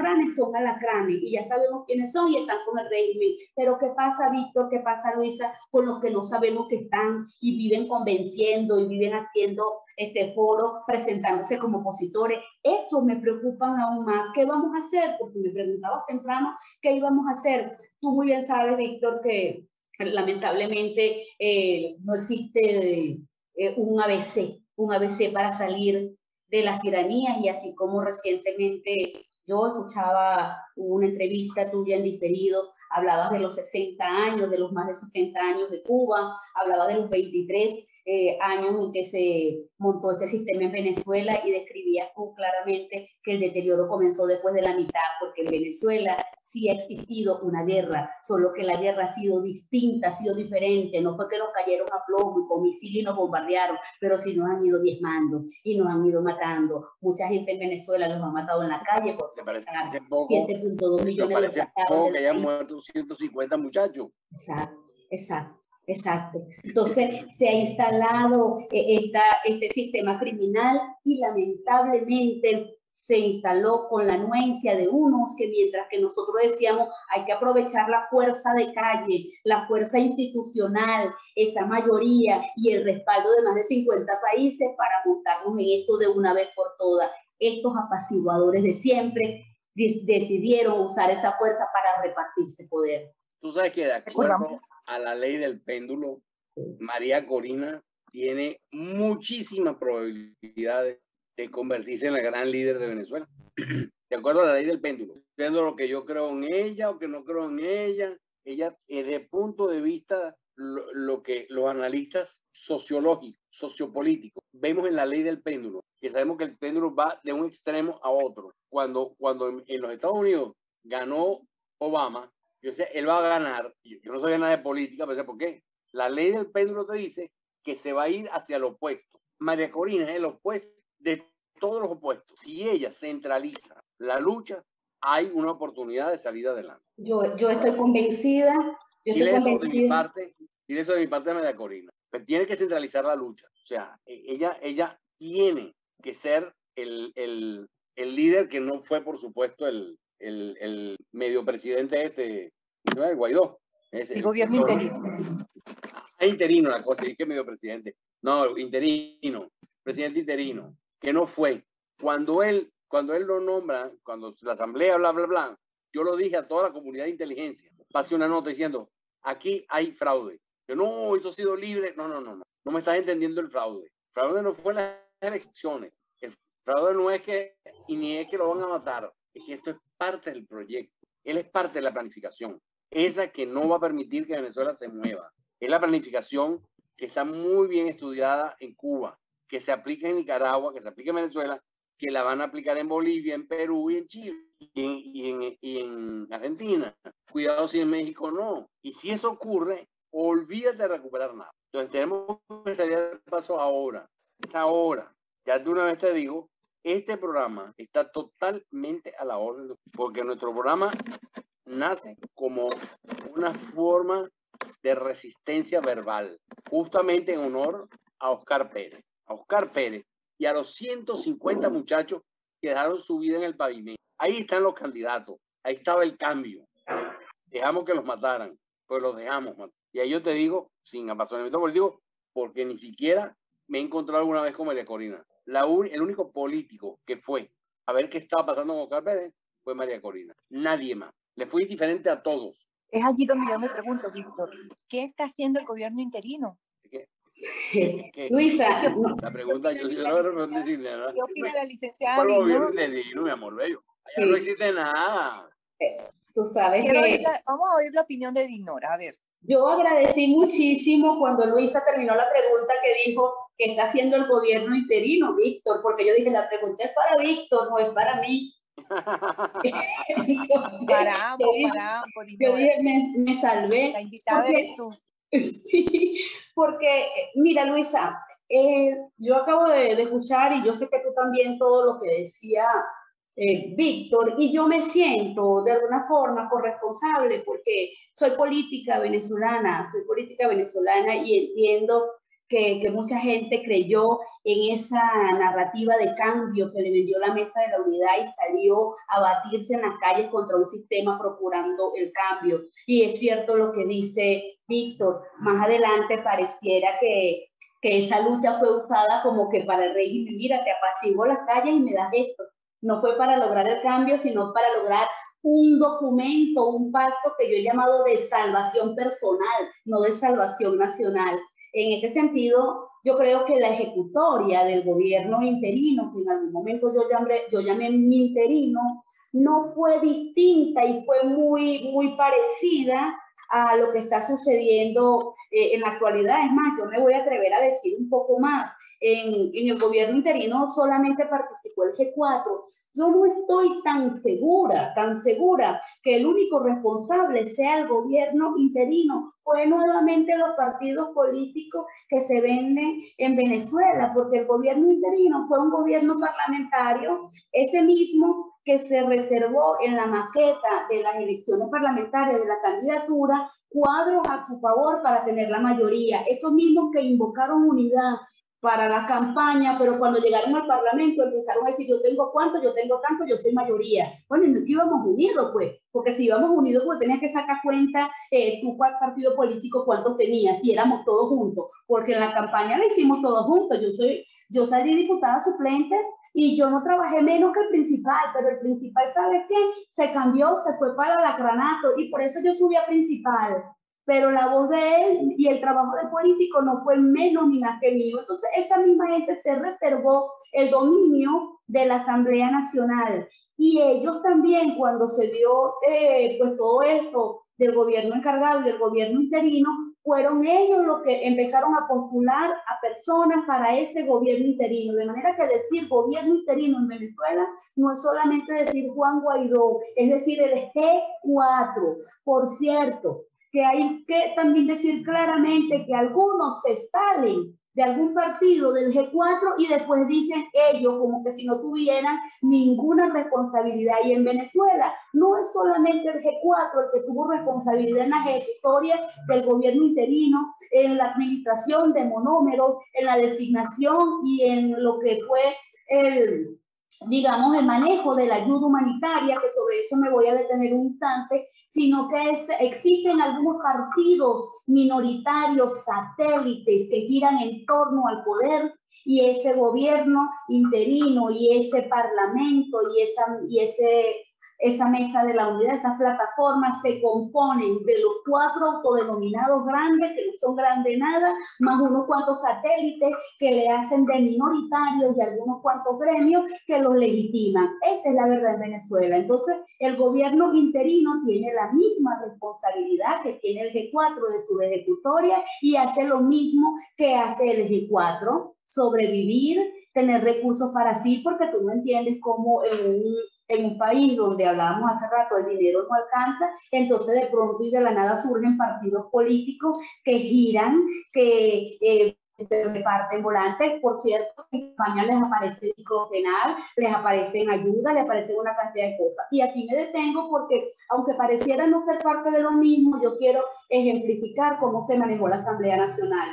son alacranes y ya sabemos quiénes son y están con el régimen. Pero ¿qué pasa, Víctor? ¿Qué pasa, Luisa, con los que no sabemos que están y viven convenciendo y viven haciendo este foro, presentándose como opositores? Eso me preocupan aún más. ¿Qué vamos a hacer? Porque me preguntabas temprano qué íbamos a hacer. Tú muy bien sabes, Víctor, que lamentablemente eh, no existe eh, un A B C, un A B C para salir de las tiranías, y así como recientemente yo escuchaba una entrevista tuya en diferido, hablabas de los sesenta años, de los más de sesenta años de Cuba, hablabas de los veintitrés eh, años en que se montó este sistema en Venezuela, y describías tú claramente que el deterioro comenzó después de la mitad, porque en Venezuela sí ha existido una guerra, solo que la guerra ha sido distinta, ha sido diferente, no fue que nos cayeron a plomo y con misiles y nos bombardearon, pero sí nos han ido diezmando y nos han ido matando. Mucha gente en Venezuela los ha matado en la calle porque siete punto dos millones de sacados que hayan muerto ciento cincuenta muchachos. Exacto, exacto. Exacto. Entonces se ha instalado eh, esta, este sistema criminal, y lamentablemente se instaló con la anuencia de unos que, mientras que nosotros decíamos hay que aprovechar la fuerza de calle, la fuerza institucional, esa mayoría y el respaldo de más de cincuenta países para montarnos en esto de una vez por todas, estos apaciguadores de siempre decidieron usar esa fuerza para repartirse poder. Tú sabes que de acuerdo a la ley del péndulo, sí, María Corina tiene muchísimas probabilidades de convertirse en la gran líder de Venezuela. De acuerdo a la ley del péndulo. Viendo lo que yo creo en ella o que no creo en ella, ella, desde el punto de vista, lo, lo que los analistas sociológicos, sociopolíticos, vemos en la ley del péndulo, que sabemos que el péndulo va de un extremo a otro. Cuando, cuando en, en los Estados Unidos ganó Obama, yo sé, él va a ganar. Yo no soy nada de política, pero ¿por qué? La ley del péndulo te dice que se va a ir hacia el opuesto. María Corina es el opuesto de todos los opuestos. Si ella centraliza la lucha, hay una oportunidad de salir adelante. Yo, yo estoy convencida. Yo estoy dile, convencida. Eso de mi parte, dile eso de mi parte a María Corina. Pero tiene que centralizar la lucha. O sea, ella, ella tiene que ser el, el, el líder que no fue, por supuesto, el, el, el medio presidente este, el Guaidó. Ese, el gobierno el, interino. Ah, interino la cosa, es que medio presidente. No, interino, presidente interino, que no fue. Cuando él, cuando él lo nombra, cuando la asamblea, bla, bla, bla, yo lo dije a toda la comunidad de inteligencia. Pasé una nota diciendo, aquí hay fraude. Yo, no, eso ha sido libre. No, no, no, no. No me estás entendiendo el fraude. El fraude no fue las elecciones. El fraude no es que, y ni es que lo van a matar. Es que esto es parte del proyecto. Él es parte de la planificación. Esa que no va a permitir que Venezuela se mueva. Es la planificación que está muy bien estudiada en Cuba, que se aplica en Nicaragua, que se aplica en Venezuela, que la van a aplicar en Bolivia, en Perú y en Chile y en, y en, y en Argentina. Cuidado si en México no. Y si eso ocurre, olvídate de recuperar nada. Entonces tenemos que salir al paso ahora. Es ahora. Ya de una vez te digo, este programa está totalmente a la orden, porque nuestro programa nace como una forma de resistencia verbal, justamente en honor a Oscar Pérez. A Oscar Pérez y a los ciento cincuenta muchachos que dejaron su vida en el pavimento. Ahí están los candidatos, ahí estaba el cambio. Dejamos que los mataran, pues los dejamos matar. Y ahí yo te digo, sin apasionamiento político, porque ni siquiera me he encontrado alguna vez con María Corina. La un, el único político que fue a ver qué estaba pasando con Oscar Pérez fue María Corina. Nadie más. Le fui indiferente a todos. Es allí donde yo me pregunto, Víctor, ¿qué está haciendo el gobierno interino? ¿Qué? ¿Qué? Luisa, la pregunta yo sí no respondí sin nada. ¿Qué opina la licenciada? ¿Cuál gobierno interino, mi amor bello? Allá sí. No existe nada. Tú sabes Quiero que... oír la, vamos a oír la opinión de Dignora, a ver. Yo agradecí muchísimo cuando Luisa terminó la pregunta que dijo que está haciendo el gobierno interino, Víctor, porque yo dije, la pregunta es para Víctor, no es para mí. Entonces, para ambos, yo para ambos. Yo dije, me, me salvé. La invitada porque, eres tú. Sí, porque, mira, Luisa, eh, yo acabo de, de escuchar, y yo sé que tú también, todo lo que decía eh, Víctor, y yo me siento de alguna forma corresponsable porque soy política venezolana, soy política venezolana y entiendo que, que mucha gente creyó en esa narrativa de cambio que le vendió la Mesa de la Unidad y salió a batirse en las calles contra un sistema procurando el cambio. Y es cierto lo que dice Víctor, más adelante pareciera que, que esa lucha fue usada como que para el régimen, mira, te apaciguo las calles y me das esto. No fue para lograr el cambio, sino para lograr un documento, un pacto que yo he llamado de salvación personal, no de salvación nacional. En este sentido, yo creo que la ejecutoria del gobierno interino, que en algún momento yo llamé, yo llamé mi interino, no fue distinta y fue muy, muy parecida a lo que está sucediendo eh, en la actualidad. Es más, yo me voy a atrever a decir un poco más. En, en el gobierno interino solamente participó el G cuatro. Yo no estoy tan segura, tan segura que el único responsable sea el gobierno interino. Fue nuevamente los partidos políticos que se venden en Venezuela, porque el gobierno interino fue un gobierno parlamentario, ese mismo que se reservó en la maqueta de las elecciones parlamentarias de la candidatura cuadros a su favor para tener la mayoría. Esos mismos que invocaron unidad para la campaña, pero cuando llegaron al Parlamento empezaron a decir, yo tengo cuánto, yo tengo tanto, yo soy mayoría. Bueno, y no íbamos unidos, pues, porque si íbamos unidos, pues tenías que sacar cuenta eh, tú cuál partido político cuántos tenías, si éramos todos juntos, porque en la campaña la hicimos todos juntos. Yo soy, yo salí diputada suplente y yo no trabajé menos que el principal, pero el principal, ¿sabes qué? Se cambió, se fue para la Granato y por eso yo subí a principal. Pero la voz de él y el trabajo del político no fue menos ni más que mío. Entonces, esa misma gente se reservó el dominio de la Asamblea Nacional. Y ellos también, cuando se dio eh, pues todo esto del gobierno encargado y del gobierno interino, fueron ellos los que empezaron a postular a personas para ese gobierno interino. De manera que decir gobierno interino en Venezuela no es solamente decir Juan Guaidó, es decir, el G cuatro. Por cierto, que hay que también decir claramente que algunos se salen de algún partido del G cuatro y después dicen ellos como que si no tuvieran ninguna responsabilidad. Y en Venezuela no es solamente el G cuatro el que tuvo responsabilidad en la ejecutoria del gobierno interino, en la administración de monómeros, en la designación y en lo que fue el, digamos, el manejo de la ayuda humanitaria, que sobre eso me voy a detener un instante, sino que es, existen algunos partidos minoritarios satélites que giran en torno al poder, y ese gobierno interino y ese parlamento y esa, y ese, esa mesa de la unidad, esas plataformas se componen de los cuatro autodenominados grandes, que no son grandes nada, más unos cuantos satélites que le hacen de minoritarios y algunos cuantos gremios que los legitiman. Esa es la verdad en Venezuela. Entonces, el gobierno interino tiene la misma responsabilidad que tiene el G cuatro de su ejecutoria y hace lo mismo que hace el G cuatro, sobrevivir, tener recursos para sí, porque tú no entiendes cómo en un en un país donde hablábamos hace rato, el dinero no alcanza, entonces de pronto y de la nada surgen partidos políticos que giran, que eh, reparten volantes. Por cierto, en España les aparece micropenal, les aparecen ayuda, les aparecen una cantidad de cosas. Y aquí me detengo porque, aunque pareciera no ser parte de lo mismo, yo quiero ejemplificar cómo se manejó la Asamblea Nacional.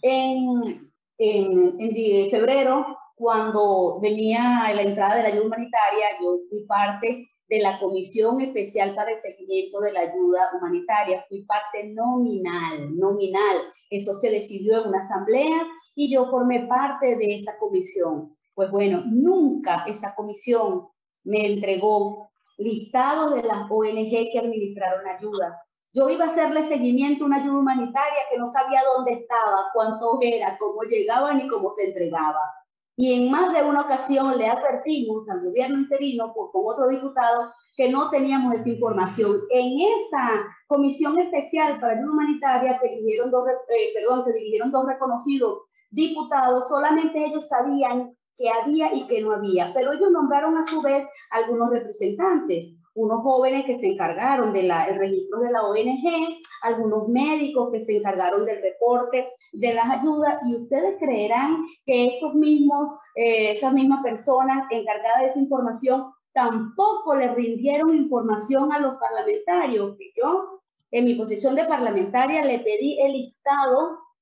En, en, en febrero, cuando venía la entrada de la ayuda humanitaria, yo fui parte de la Comisión Especial para el Seguimiento de la Ayuda Humanitaria. Fui parte nominal, nominal. Eso se decidió en una asamblea y yo formé parte de esa comisión. Pues bueno, nunca esa comisión me entregó listados de las O N G que administraron ayuda. Yo iba a hacerle seguimiento a una ayuda humanitaria que no sabía dónde estaba, cuánto era, cómo llegaba ni cómo se entregaba. Y en más de una ocasión le advertimos al gobierno interino, por, con otro diputado, que no teníamos esa información. En esa comisión especial para ayuda humanitaria que dirigieron dos, eh, perdón, que dirigieron dos reconocidos diputados, solamente ellos sabían que había y que no había, pero ellos nombraron a su vez algunos representantes, unos jóvenes que se encargaron del registro de la O N G, algunos médicos que se encargaron del reporte de las ayudas, y ustedes creerán que esos mismos, eh, esas mismas personas encargadas de esa información tampoco le rindieron información a los parlamentarios. Y yo, en mi posición de parlamentaria, le pedí el listado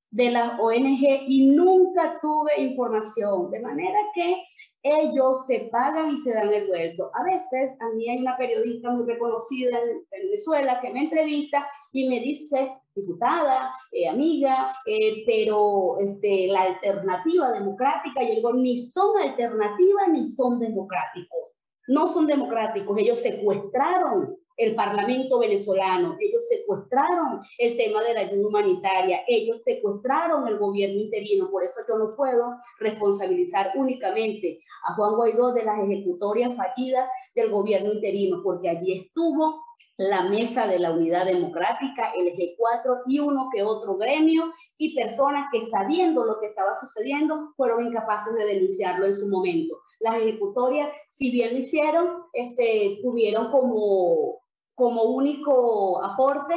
de las O N G y nunca tuve información, de manera que ellos se pagan y se dan el vuelto. A veces, a mí hay una periodista muy reconocida en Venezuela que me entrevista y me dice, diputada, eh, amiga, eh, pero este, la alternativa democrática, yo digo, ni son alternativas ni son democráticos. No son democráticos, ellos secuestraron el Parlamento venezolano, ellos secuestraron el tema de la ayuda humanitaria, ellos secuestraron el gobierno interino, por eso yo no puedo responsabilizar únicamente a Juan Guaidó de las ejecutorias fallidas del gobierno interino, porque allí estuvo la Mesa de la Unidad Democrática, el G cuatro y uno que otro gremio y personas que sabiendo lo que estaba sucediendo fueron incapaces de denunciarlo en su momento. Las ejecutorias, si bien lo hicieron, este, tuvieron como, como único aporte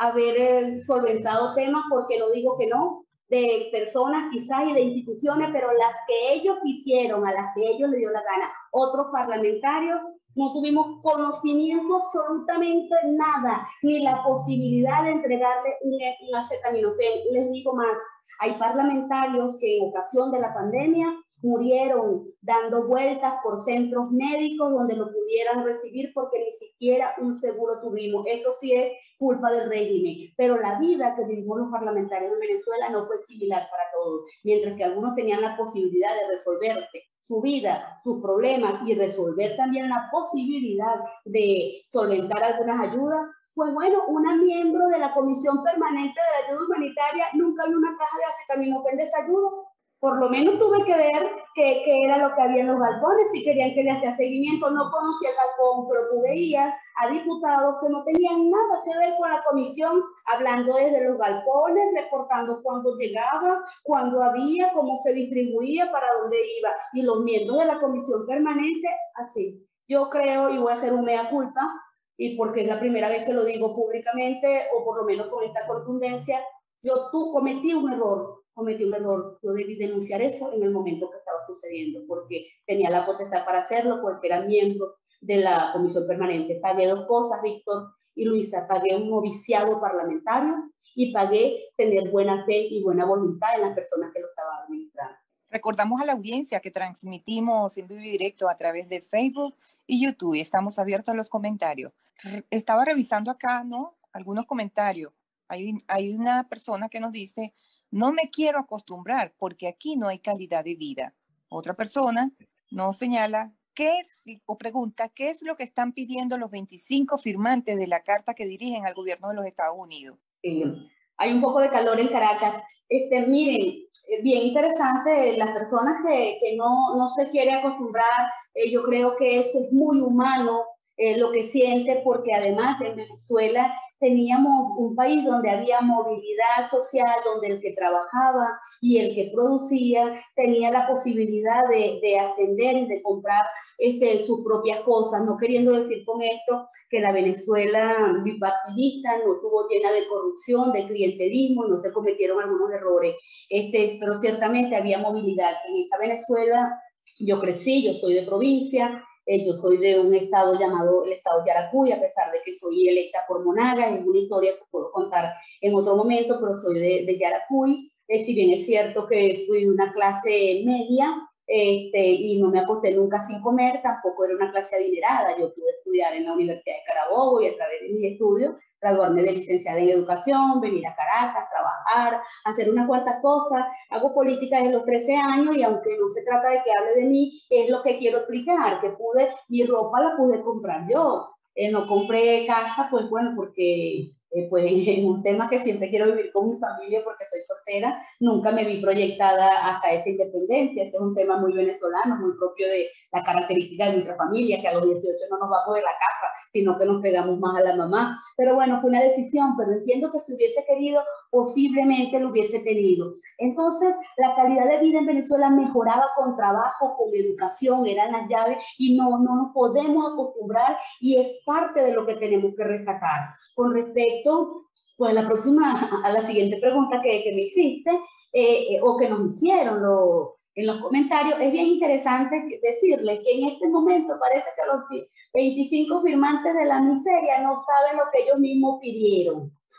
haber solventado temas, porque no digo que no, de personas quizás y de instituciones, pero las que ellos quisieron, a las que ellos les dio la gana. Otros parlamentarios no tuvimos conocimiento absolutamente nada, ni la posibilidad de entregarle un, un acetaminofén. Les digo más, hay parlamentarios que en ocasión de la pandemia murieron dando vueltas por centros médicos donde lo pudieran recibir porque ni siquiera un seguro tuvimos. Esto sí es culpa del régimen, pero la vida que vivimos los parlamentarios en Venezuela no fue similar para todos. Mientras que algunos tenían la posibilidad de resolverse su vida, sus problemas y resolver también la posibilidad de solventar algunas ayudas, pues bueno, una miembro de la Comisión Permanente de Ayuda Humanitaria nunca vio una caja de acetaminofén de desayuno. Por lo menos tuve que ver qué, qué era lo que había en los balcones, si querían que le hacía seguimiento. No conocía el balcón, pero tú veías a diputados que no tenían nada que ver con la comisión, hablando desde los balcones, reportando cuándo llegaba, cuándo había, cómo se distribuía, para dónde iba. Y los miembros de la comisión permanente, así. Yo creo, y voy a hacer un mea culpa, y porque es la primera vez que lo digo públicamente, o por lo menos con esta contundencia, yo tú cometí un error. cometí un error, yo debí denunciar eso en el momento que estaba sucediendo, porque tenía la potestad para hacerlo, porque era miembro de la comisión permanente. Pagué dos cosas, Víctor y Luisa, pagué un noviciado parlamentario y pagué tener buena fe y buena voluntad en las personas que lo estaban administrando. Recordamos a la audiencia que transmitimos en vivo y directo a través de Facebook y YouTube y estamos abiertos a los comentarios. Estaba revisando acá, ¿no? Algunos comentarios. Hay, hay una persona que nos dice: no me quiero acostumbrar porque aquí no hay calidad de vida. Otra persona nos señala qué es, o pregunta qué es lo que están pidiendo los veinticinco firmantes de la carta que dirigen al gobierno de los Estados Unidos. Eh, hay un poco de calor en Caracas. Este, miren, bien interesante, las personas que, que no, no se quieren acostumbrar, eh, yo creo que eso es muy humano, eh, lo que siente, porque además en Venezuela teníamos un país donde había movilidad social, donde el que trabajaba y el que producía tenía la posibilidad de, de ascender y de comprar este, sus propias cosas, no queriendo decir con esto que la Venezuela bipartidista no estuvo llena de corrupción, de clientelismo, no se cometieron algunos errores, este, pero ciertamente había movilidad. En esa Venezuela yo crecí, yo soy de provincia, Eh, yo soy de un estado llamado el estado Yaracuy, a pesar de que soy electa por Monagas, es una historia que puedo contar en otro momento, pero soy de, de Yaracuy. Eh, si bien es cierto que fui de una clase media este, y no me acosté nunca sin comer, tampoco era una clase adinerada. Yo pude estudiar en la Universidad de Carabobo y a través de mis estudios graduarme de licenciada en educación, venir a Caracas, trabajar, hacer unas cuantas cosas. Hago política desde los trece años y aunque no se trata de que hable de mí, es lo que quiero explicar, que pude, mi ropa la pude comprar yo. Eh, no compré casa, pues bueno, porque eh, pues es un tema que siempre quiero vivir con mi familia porque soy soltera. Nunca me vi proyectada hasta esa independencia. Ese es un tema muy venezolano, muy propio de la característica de nuestra familia, que a los dieciocho no nos vamos de la casa, sino que nos pegamos más a la mamá. Pero bueno, fue una decisión, pero entiendo que si hubiese querido, posiblemente lo hubiese tenido. Entonces, la calidad de vida en Venezuela mejoraba con trabajo, con educación, eran las llaves, y no, no nos podemos acostumbrar, y es parte de lo que tenemos que rescatar. Con respecto, pues, a la próxima, a la siguiente pregunta que, que me hiciste, eh, eh, o que nos hicieron los en los comentarios, es bien interesante decirles que en este momento parece que los veinticinco firmantes de la miseria no saben lo que ellos mismos pidieron.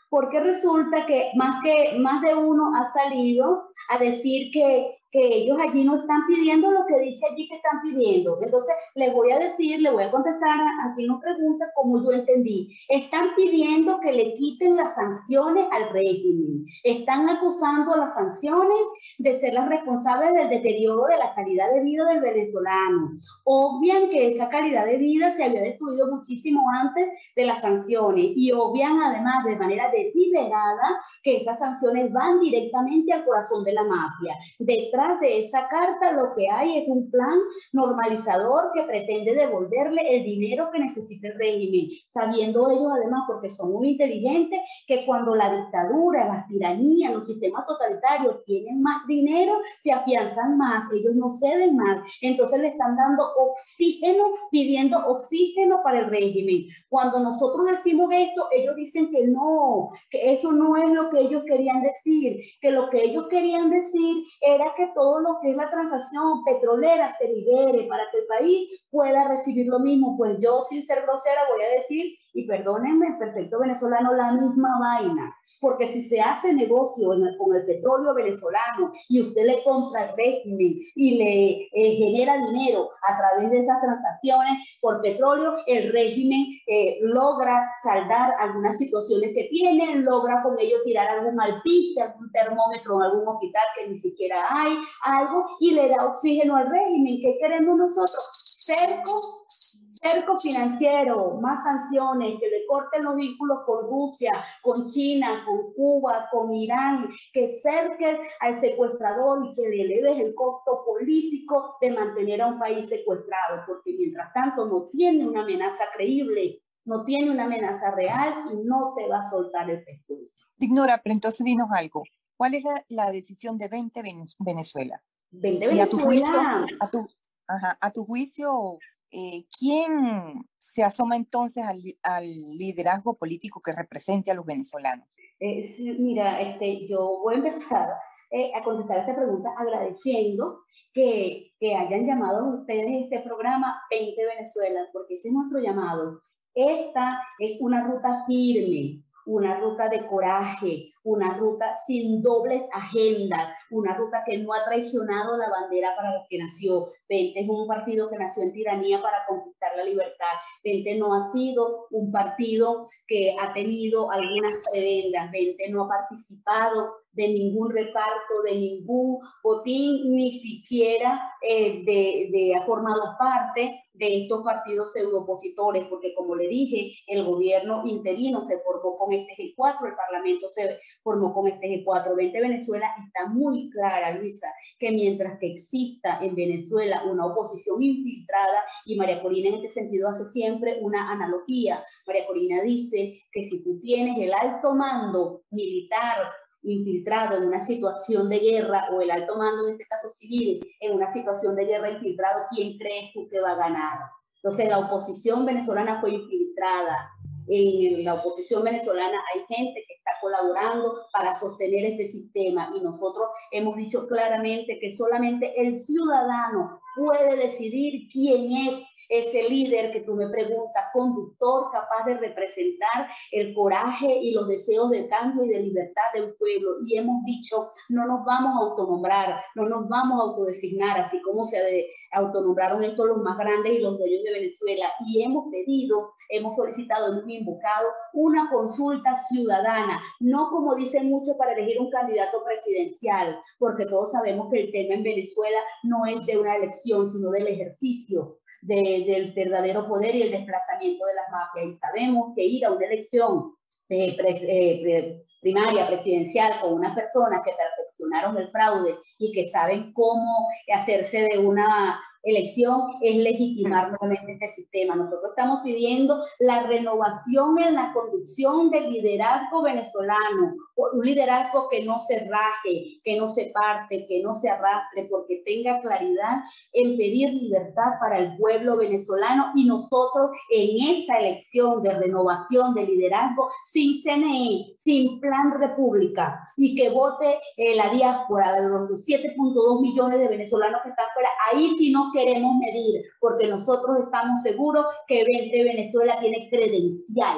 porque resulta que más, que más de uno ha salido a decir que, que ellos allí no están pidiendo lo que dice allí que están pidiendo. Entonces, les voy a decir, le voy a contestar a, a quien nos pregunta como yo entendí. Están pidiendo que le quiten las sanciones al régimen. Están acusando a las sanciones de ser las responsables del deterioro de la calidad de vida del venezolano. Obvian que esa calidad de vida se había destruido muchísimo antes de las sanciones y obvian además de manera deliberada que esas sanciones van directamente al corazón de la mafia. Detrás de esa carta lo que hay es un plan normalizador que pretende devolverle el dinero que necesita el régimen, sabiendo ellos además, porque son muy inteligentes, que cuando la dictadura, las tiranías, los sistemas totalitarios tienen más dinero, se afianzan más, ellos no ceden más, entonces le están dando oxígeno, pidiendo oxígeno para el régimen. Cuando nosotros decimos esto, ellos dicen que no, que eso no es lo que ellos querían decir, que lo que ellos querían decir era que todo lo que es la transacción petrolera se libere para que el país pueda recibir lo mismo. Pues yo, sin ser grosera, voy a decir, y perdónenme, el perfecto venezolano, la misma vaina, porque si se hace negocio en el, con el petróleo venezolano y usted le compra el régimen y le eh, genera dinero a través de esas transacciones por petróleo, el régimen eh, logra saldar algunas situaciones que tiene, logra con ello tirar algún alpiste, algún termómetro en algún hospital que ni siquiera hay, algo, y le da oxígeno al régimen. ¿Qué queremos nosotros? Cerco Cerco financiero, más sanciones, que le corten los vínculos con Rusia, con China, con Cuba, con Irán, que cerques al secuestrador y que le eleves el costo político de mantener a un país secuestrado, porque mientras tanto no tiene una amenaza creíble, no tiene una amenaza real y no te va a soltar el pescuezo. Dignora, pero entonces dinos algo. ¿Cuál es la, la decisión de Vente Venezuela? Vente Venezuela. Y a tu juicio, a tu, ajá, a tu juicio, Eh, ¿quién se asoma entonces al, al liderazgo político que represente a los venezolanos? Eh, sí, mira, este, yo voy a empezar eh, a contestar esta pregunta agradeciendo que, que hayan llamado ustedes este programa Vente Venezuela, porque ese es nuestro llamado. Esta es una ruta firme, una ruta de coraje, una ruta sin dobles agendas, una ruta que no ha traicionado la bandera para la que nació. Vente es un partido que nació en tiranía para conquistar la libertad. Vente no ha sido un partido que ha tenido algunas prebendas. Vente no ha participado de ningún reparto, de ningún botín, ni siquiera eh, de, de ha formado parte de estos partidos pseudo-opositores, porque como le dije, el gobierno interino se formó con este G cuatro, el Parlamento se formó con este G cuatro. Vente Venezuela está muy clara, Luisa, que mientras que exista en Venezuela una oposición infiltrada, y María Corina en este sentido hace siempre una analogía. María Corina dice que si tú tienes el alto mando militar infiltrado en una situación de guerra, o el alto mando, en este caso civil, en una situación de guerra infiltrado, ¿quién crees tú que va a ganar? Entonces la oposición venezolana fue infiltrada. En la oposición venezolana hay gente que está colaborando para sostener este sistema, y nosotros hemos dicho claramente que solamente el ciudadano puede decidir quién es ese líder que tú me preguntas, conductor capaz de representar el coraje y los deseos de cambio y de libertad de un pueblo. Y hemos dicho, no nos vamos a autonombrar, no nos vamos a autodesignar, así como se de, autonombraron estos los más grandes y los dueños de Venezuela. Y hemos pedido, hemos solicitado, hemos invocado una consulta ciudadana, no como dicen muchos para elegir un candidato presidencial, porque todos sabemos que el tema en Venezuela no es de una elección, sino del ejercicio De, del verdadero poder y el desplazamiento de las mafias. Y sabemos que ir a una elección eh, pre, eh, pre, primaria presidencial con unas personas que perfeccionaron el fraude y que saben cómo hacerse de una elección es legitimar nuevamente este sistema. Nosotros estamos pidiendo la renovación en la conducción del liderazgo venezolano, un liderazgo que no se raje, que no se parte, que no se arrastre, porque tenga claridad en pedir libertad para el pueblo venezolano, y nosotros en esa elección de renovación de liderazgo, sin C N E, sin plan república, y que vote eh, la diáspora de los siete punto dos millones de venezolanos que están fuera, ahí sí no queremos medir, porque nosotros estamos seguros que Vente Venezuela tiene credenciales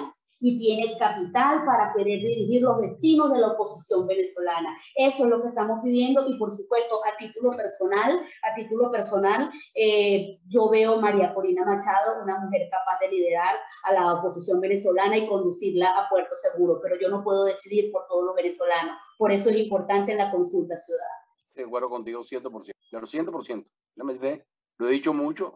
y tiene capital para querer dirigir los destinos de la oposición venezolana. Eso es lo que estamos pidiendo y, por supuesto, a título personal, a título personal, eh, yo veo a María Corina Machado una mujer capaz de liderar a la oposición venezolana y conducirla a puerto seguro, pero yo no puedo decidir por todos los venezolanos. Por eso es importante la consulta ciudadana. De acuerdo contigo cien por ciento, pero cien por ciento. Lo he dicho mucho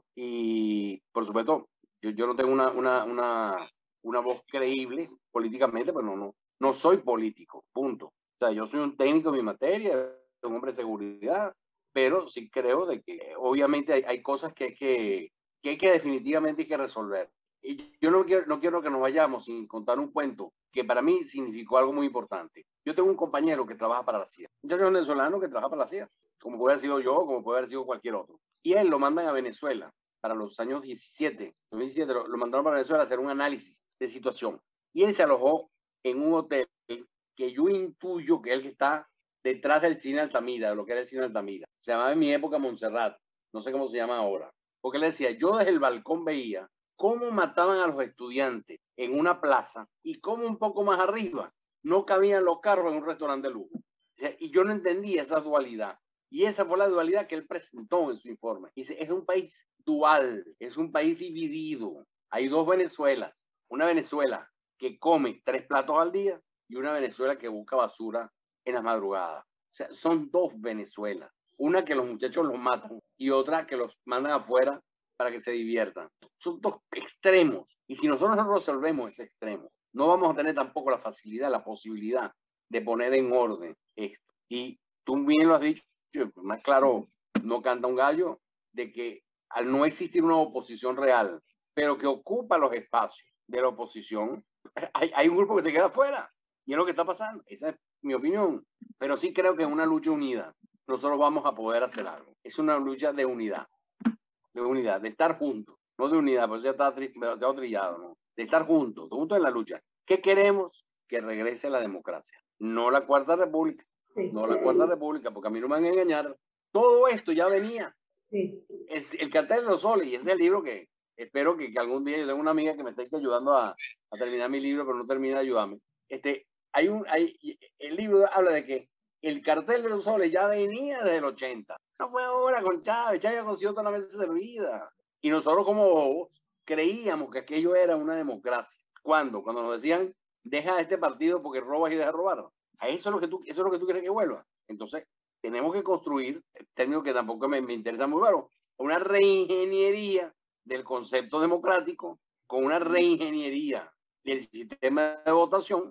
y, por supuesto, yo, yo no tengo una, una, una, una voz creíble políticamente, pero no, no, no soy político, punto. O sea, yo soy un técnico en mi materia, un hombre de seguridad, pero sí creo de que obviamente hay, hay cosas que, que, que hay que definitivamente hay que resolver. Y yo no quiero, no quiero que nos vayamos sin contar un cuento que para mí significó algo muy importante. Yo tengo un compañero que trabaja para la C I A, un muchacho venezolano que trabaja para la C I A, como puede haber sido yo, como puede haber sido cualquier otro. Y él lo mandan a Venezuela para los años diecisiete, dos mil diecisiete lo, lo mandaron para Venezuela a hacer un análisis de situación. Y él se alojó en un hotel que yo intuyo que es el que está detrás del cine Altamira, de lo que era el cine Altamira. Se llamaba en mi época Montserrat, no sé cómo se llama ahora. Porque él decía, yo desde el balcón veía cómo mataban a los estudiantes en una plaza y cómo un poco más arriba no cabían los carros en un restaurante de lujo. O sea, y yo no entendía esa dualidad. Y esa fue la dualidad que él presentó en su informe. Dice, es un país dual, es un país dividido. Hay dos Venezuelas. Una Venezuela que come tres platos al día y una Venezuela que busca basura en las madrugadas. O sea, son dos Venezuelas. Una que los muchachos los matan y otra que los mandan afuera para que se diviertan. Son dos extremos. Y si nosotros no resolvemos ese extremo, no vamos a tener tampoco la facilidad, la posibilidad de poner en orden esto. Y tú bien lo has dicho, más claro, no canta un gallo, de que al no existir una oposición real, pero que ocupa los espacios de la oposición, hay, hay un grupo que se queda afuera. Y es lo que está pasando. Esa es mi opinión. Pero sí creo que en una lucha unida nosotros vamos a poder hacer algo. Es una lucha de unidad. De unidad, de estar juntos, no de unidad, pues ya está demasiado trillado, ¿no? De estar juntos, juntos en la lucha. ¿Qué queremos? Que regrese la democracia, no la Cuarta República, sí. no la Cuarta República, porque a mí no me van a engañar. Todo esto ya venía. Sí. El, el cartel de los soles, y ese es el libro que espero que, que algún día, yo tengo una amiga que me está ayudando a, a terminar mi libro, pero no termina de ayudarme. Este, hay un, hay, el libro habla de que el cartel de los soles ya venía desde el ochenta. No fue ahora con Chávez. Chávez consiguió toda la mesa servida. Y nosotros como bobos creíamos que aquello era una democracia. ¿Cuándo? Cuando nos decían, deja este partido porque robas y deja robar. A eso es lo que tú, eso es lo que tú quieres que vuelva. Entonces, tenemos que construir, término que tampoco me, me interesa muy claro, una reingeniería del concepto democrático con una reingeniería del sistema de votación.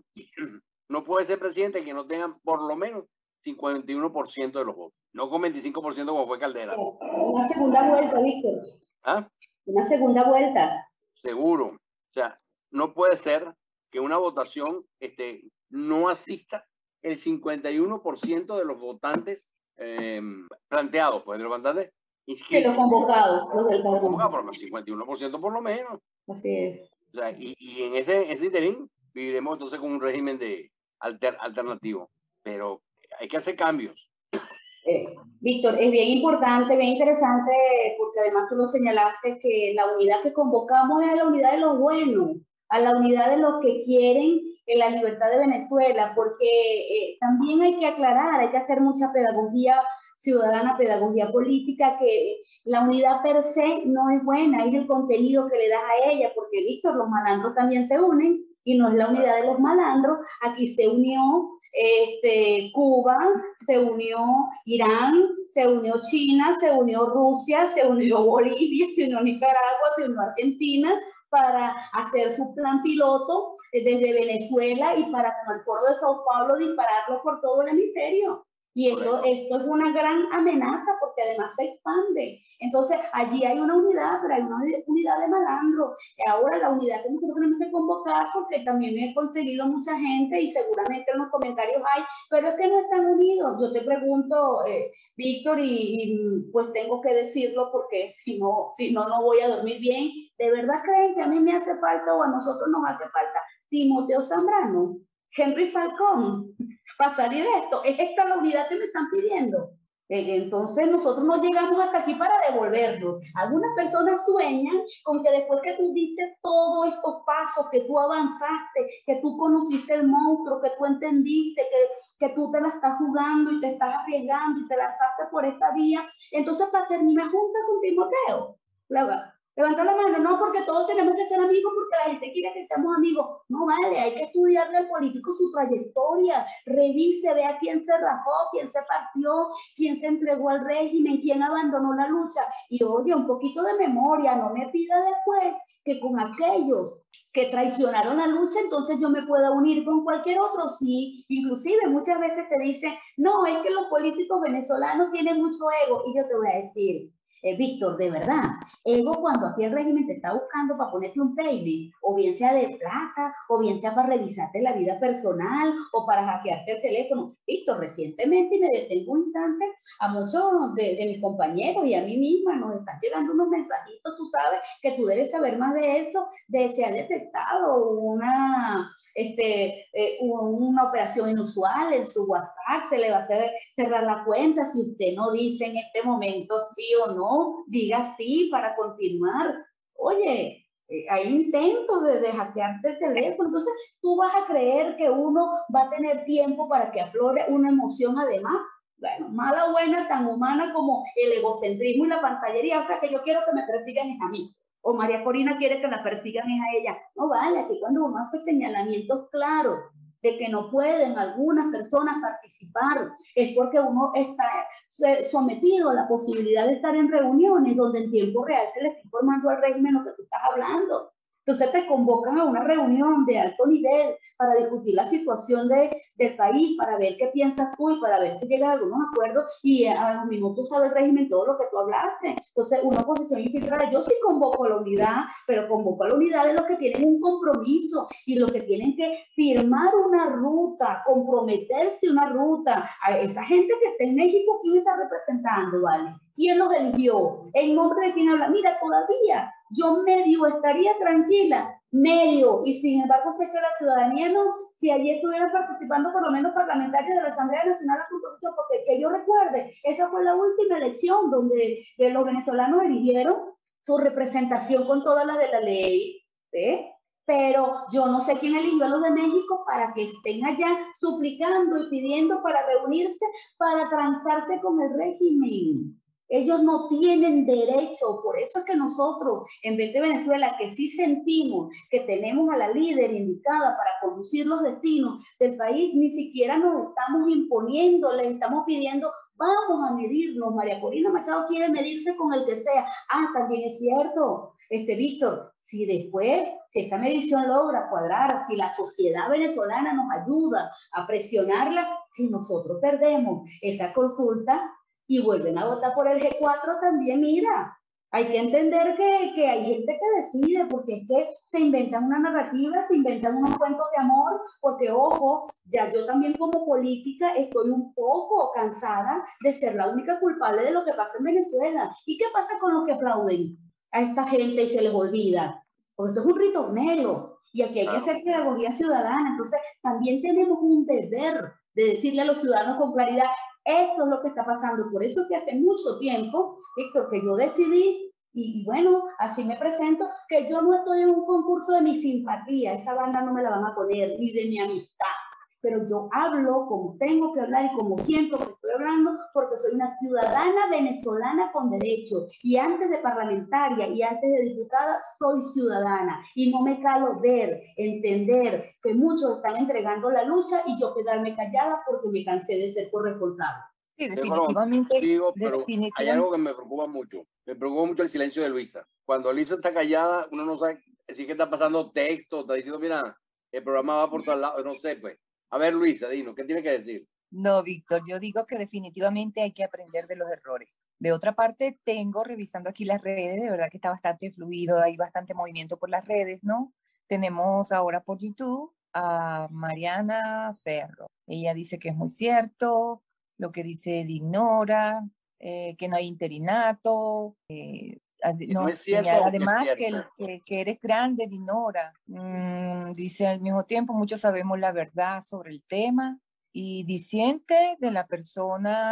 No puede ser presidente que no tenga por lo menos cincuenta y uno por ciento de los votos, no con veinticinco por ciento como fue Caldera. Una segunda vuelta, Víctor. ¿Ah? Una segunda vuelta. Seguro. O sea, no puede ser que una votación este, no asista el cincuenta y uno por ciento de los votantes eh, planteados, pues de los votantes inscritos. De los convocados. Los del convocados, por el cincuenta y uno por ciento por lo menos. Así es. O sea, y, y en ese, ese interín viviremos entonces con un régimen de alter, alternativo. Pero hay que hacer cambios. Eh, Víctor, es bien importante, bien interesante, porque además tú lo señalaste, que la unidad que convocamos es la unidad de los buenos, a la unidad de los que quieren en la libertad de Venezuela, porque eh, también hay que aclarar, hay que hacer mucha pedagogía ciudadana, pedagogía política, que la unidad per se no es buena, es el contenido que le das a ella, porque Víctor, los malandros también se unen, y no es la unidad de los malandros. Aquí se unió este, Cuba, se unió Irán, se unió China, se unió Rusia, se unió Bolivia, se unió Nicaragua, se unió Argentina para hacer su plan piloto desde Venezuela y para con el foro de Sao Paulo dispararlo por todo el hemisferio. Y esto, esto es una gran amenaza porque además se expande. Entonces, allí hay una unidad, pero hay una unidad de malandros. Y ahora la unidad que nosotros tenemos que convocar, porque también he conseguido mucha gente y seguramente en los comentarios hay, pero es que no están unidos. Yo te pregunto, eh, Víctor, y, y pues tengo que decirlo porque si no, si no, no voy a dormir bien. ¿De verdad creen que a mí me hace falta o a nosotros nos hace falta Timoteo Zambrano, Henry Falcón, para salir de esto? ¿Es esta la unidad que me están pidiendo? Entonces nosotros no llegamos hasta aquí para devolverlo. Algunas personas sueñan con que después que tú diste todos estos pasos, que tú avanzaste, que tú conociste el monstruo, que tú entendiste, que, que tú te la estás jugando y te estás arriesgando y te lanzaste por esta vía, entonces para terminar juntas con Timoteo. La, levanta la mano, no, porque todos tenemos que ser amigos porque la gente quiere que seamos amigos. No vale, hay que estudiarle al político su trayectoria, revise, vea quién se rajó, quién se partió, quién se entregó al régimen, quién abandonó la lucha. Y oye, un poquito de memoria, no me pida después que con aquellos que traicionaron la lucha, entonces yo me pueda unir con cualquier otro. Sí, inclusive muchas veces te dicen, no, es que los políticos venezolanos tienen mucho ego. Y yo te voy a decir, Eh, Víctor, de verdad, ego cuando aquí el régimen te está buscando para ponerte un payment, o bien sea de plata, o bien sea para revisarte la vida personal, o para hackearte el teléfono. Víctor, recientemente, y me detengo un instante, a muchos de, de mis compañeros y a mí misma nos están llegando unos mensajitos, tú sabes, que tú debes saber más de eso, de se ha detectado una, este, eh, una operación inusual en su WhatsApp, se le va a hacer cerrar la cuenta si usted no dice en este momento sí o no, diga sí para continuar. Oye, eh, hay intentos de, de hackearte el teléfono, entonces tú vas a creer que uno va a tener tiempo para que aflore una emoción además. Bueno, mala, buena, tan humana como el egocentrismo y la pantallería, o sea que yo quiero que me persigan es a mí, o María Corina quiere que la persigan es a ella. No vale, aquí cuando uno hace señalamientos claros de que no pueden algunas personas participar, es porque uno está sometido a la posibilidad de estar en reuniones donde en tiempo real se le está informando al régimen lo que tú estás hablando. Entonces te convocan a una reunión de alto nivel para discutir la situación de, del país, para ver qué piensas tú y para ver si llegas a algunos acuerdos y a los minutos sabe el régimen todo lo que tú hablaste. Entonces una oposición infiltrada, yo sí convoco a la unidad, pero convoco a la unidad de los que tienen un compromiso y los que tienen que firmar una ruta, comprometerse una ruta. A esa gente que está en México, ¿quién está representando, vale? ¿Quién los eligió? ¿En nombre de quién habla? Mira, todavía yo medio estaría tranquila, medio, y sin embargo sé que la ciudadanía no, si allí estuvieran participando por lo menos parlamentarios de la Asamblea Nacional a Constitución, porque que yo recuerde, esa fue la última elección donde eh, los venezolanos eligieron su representación con todas las de la ley, ¿eh? Pero yo no sé quién eligió a los de México para que estén allá suplicando y pidiendo para reunirse, para transarse con el régimen. Ellos no tienen derecho, por eso es que nosotros, en vez de Venezuela, que sí sentimos que tenemos a la líder indicada para conducir los destinos del país, ni siquiera nos estamos imponiendo, les estamos pidiendo, vamos a medirnos. María Corina Machado quiere medirse con el que sea. Ah, también es cierto, este Víctor, si después, si esa medición logra cuadrar, si la sociedad venezolana nos ayuda a presionarla, si nosotros perdemos esa consulta, y vuelven a votar por el G cuatro también, mira, hay que entender que, que hay gente que decide, porque es que se inventan una narrativa, se inventan unos cuentos de amor, porque ojo, ya yo también como política estoy un poco cansada de ser la única culpable de lo que pasa en Venezuela. ¿Y qué pasa con los que aplauden a esta gente y se les olvida? Porque esto es un ritornelo, y aquí hay que hacer pedagogía ciudadana, entonces también tenemos un deber de decirle a los ciudadanos con claridad, esto es lo que está pasando. Por eso es que hace mucho tiempo, Víctor, que yo decidí, y, y bueno, así me presento, que yo no estoy en un concurso de mi simpatía, esa banda no me la van a poner, ni de mi amistad, pero yo hablo como tengo que hablar y como siento que estoy hablando, porque soy una ciudadana venezolana con derechos, y antes de parlamentaria y antes de diputada, soy ciudadana, y no me calo ver, entender que muchos están entregando la lucha y yo quedarme callada porque me cansé de ser corresponsable. Sí, definitivamente, Digo, pero definitivamente. hay algo que me preocupa mucho. Me preocupa mucho el silencio de Luisa. Cuando Luisa está callada, uno no sabe si que está pasando texto, está diciendo, mira, el programa va por todos lados, no sé, pues. A ver, Luisa, dinos, ¿qué tiene que decir? No, Víctor, yo digo que definitivamente hay que aprender de los errores. De otra parte, tengo, revisando aquí las redes, de verdad que está bastante fluido, hay bastante movimiento por las redes, ¿no? Tenemos ahora por YouTube a Mariana Ferro. Ella dice que es muy cierto, lo que dice Dignora, eh, que no hay interinato, eh, nos no es cierto, señala además es que, el, que, que eres grande, Dinora. Mm, dice al mismo tiempo, muchos sabemos la verdad sobre el tema y disiente de la persona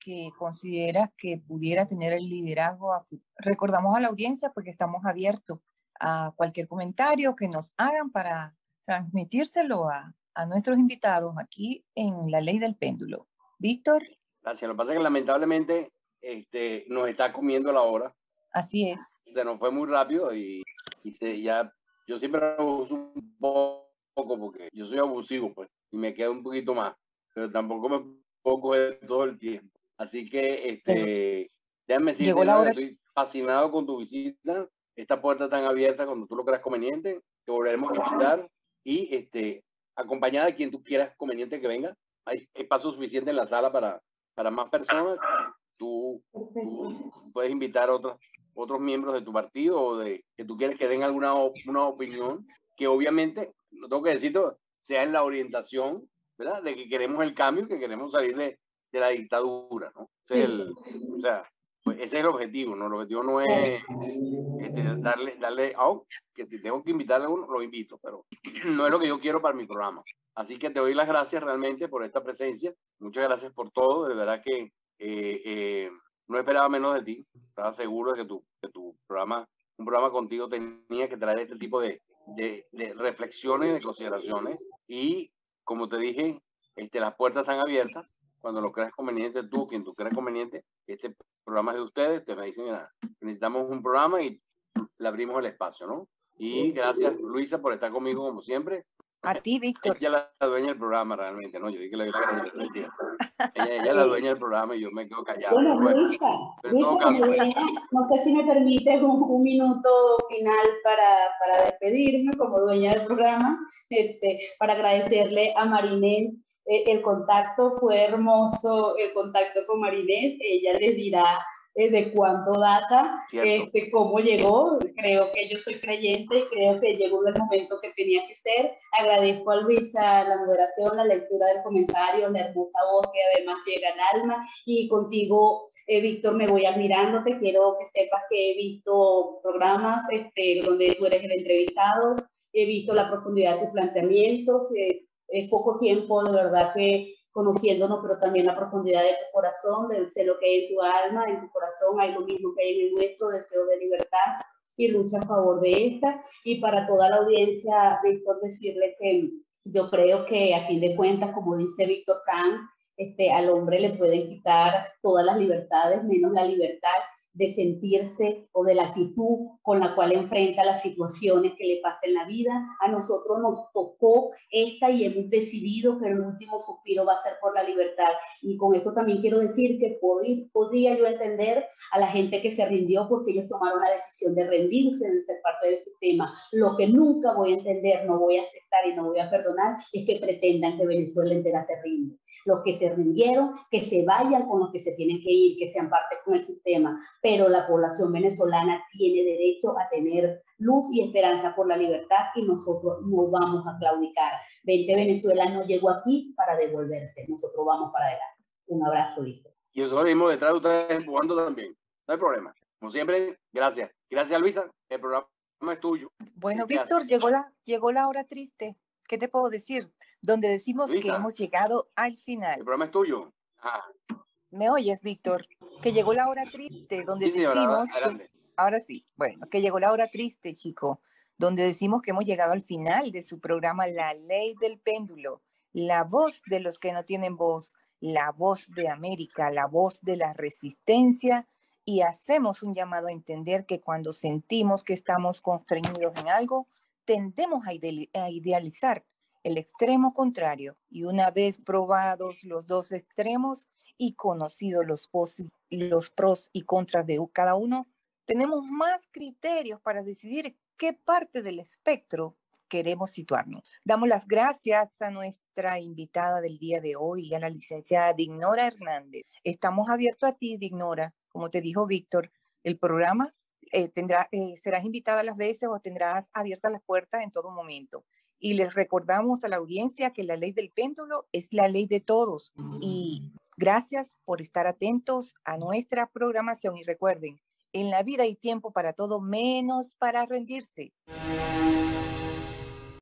que consideras que pudiera tener el liderazgo a futuro. Recordamos a la audiencia porque estamos abiertos a cualquier comentario que nos hagan para transmitírselo a, a nuestros invitados aquí en La Ley del Péndulo. Víctor. Gracias. Lo que pasa es que lamentablemente este, nos está comiendo la hora. Así es. Se nos fue muy rápido y, y se, ya, yo siempre abuso un poco porque yo soy abusivo, pues, y me quedo un poquito más, pero tampoco me puedo coger todo el tiempo. Así que, este, déjame decirte, ¿no? Estoy fascinado con tu visita. Esta puerta está abierta cuando tú lo creas conveniente. Te volveremos a invitar y, este, acompañada de quien tú quieras conveniente que venga. Hay espacio suficiente en la sala para, para más personas. Tú, tú puedes invitar a otros, otros miembros de tu partido o de que tú quieres que den alguna una opinión, que obviamente, no tengo que decirlo, sea en la orientación, ¿verdad? De que queremos el cambio, que queremos salir de, de la dictadura, ¿no? Ese es el, o sea, pues ese es el objetivo, ¿no? El objetivo no es este, darle, darle, oh, que si tengo que invitarle a uno, lo invito, pero no es lo que yo quiero para mi programa. Así que te doy las gracias realmente por esta presencia. Muchas gracias por todo. De verdad que eh, eh, no esperaba menos de ti. Estaba seguro de que tu, que tu programa, un programa contigo tenía que traer este tipo de, de, de reflexiones, de consideraciones. Y como te dije, este, las puertas están abiertas. Cuando lo creas conveniente tú, quien tú creas conveniente, este programa es de ustedes. Te me dicen, mira, necesitamos un programa y le abrimos el espacio, ¿no? Y gracias, Luisa, por estar conmigo como siempre. A ti, Víctor. Ella es la dueña del programa realmente, ¿no? Yo dije que la ella, ella es la dueña del programa y yo me quedo callado. Bueno, bueno, Luisa, pero en todo Luisa, caso, dueña, no sé si me permites un, un minuto final para, para despedirme como dueña del programa, este, para agradecerle a Marinés. Eh, el contacto fue hermoso, el contacto con Marinés. Ella les dirá de cuánto data, este, cómo llegó. Creo que yo soy creyente y creo que llegó en el momento que tenía que ser. Agradezco a Luisa la moderación, la lectura del comentario, la hermosa voz que además llega al alma. Y contigo, eh, Víctor, me voy admirándote. Quiero que sepas que he visto programas este, donde tú eres el entrevistado, he visto la profundidad de tus planteamientos. Eh, es poco tiempo, de verdad que conociéndonos, pero también la profundidad de tu corazón, del sé lo que hay en tu alma, en tu corazón hay lo mismo que hay en nuestro deseo de libertad y lucha a favor de esta. Y para toda la audiencia, Víctor, decirle que yo creo que a fin de cuentas, como dice Víctor Frank, este, al hombre le pueden quitar todas las libertades, menos la libertad de sentirse o de la actitud con la cual enfrenta las situaciones que le pasan en la vida. A nosotros nos tocó esta y hemos decidido que el último suspiro va a ser por la libertad. Y con esto también quiero decir que podría, podría yo entender a la gente que se rindió porque ellos tomaron la decisión de rendirse, de ser parte del sistema. Lo que nunca voy a entender, no voy a aceptar y no voy a perdonar es que pretendan que Venezuela entera se rinde. Los que se rindieron, que se vayan con los que se tienen que ir, que sean parte con el sistema, pero la población venezolana tiene derecho a tener luz y esperanza por la libertad y nosotros no vamos a claudicar. veinte Venezuela no llegó aquí para devolverse, nosotros vamos para adelante. Un abrazo, Víctor. Y nosotros mismos detrás de ustedes empujando también, no hay problema. Como siempre, gracias. Gracias, Luisa, el programa es tuyo. Bueno, Víctor, llegó la, llegó la hora triste. ¿Qué te puedo decir? Donde decimos Luisa, que hemos llegado al final. El programa es tuyo. Ah. ¿Me oyes, Víctor? Que llegó la hora triste, donde sí, señora, decimos... Que, ahora sí, bueno, que llegó la hora triste, chico, donde decimos que hemos llegado al final de su programa La Ley del Péndulo, la voz de los que no tienen voz, la voz de América, la voz de la resistencia, y hacemos un llamado a entender que cuando sentimos que estamos constreñidos en algo, tendemos a, ide a idealizar el extremo contrario, y una vez probados los dos extremos y conocidos los, los pros y contras de cada uno, tenemos más criterios para decidir qué parte del espectro queremos situarnos. Damos las gracias a nuestra invitada del día de hoy, a la licenciada Dignora Hernández. Estamos abiertos a ti, Dignora. Como te dijo Víctor, el programa eh, tendrá, eh, serás invitada las veces o tendrás abiertas las puertas en todo momento. Y les recordamos a la audiencia que la ley del péndulo es la ley de todos. Y gracias por estar atentos a nuestra programación. Y recuerden, en la vida hay tiempo para todo menos para rendirse.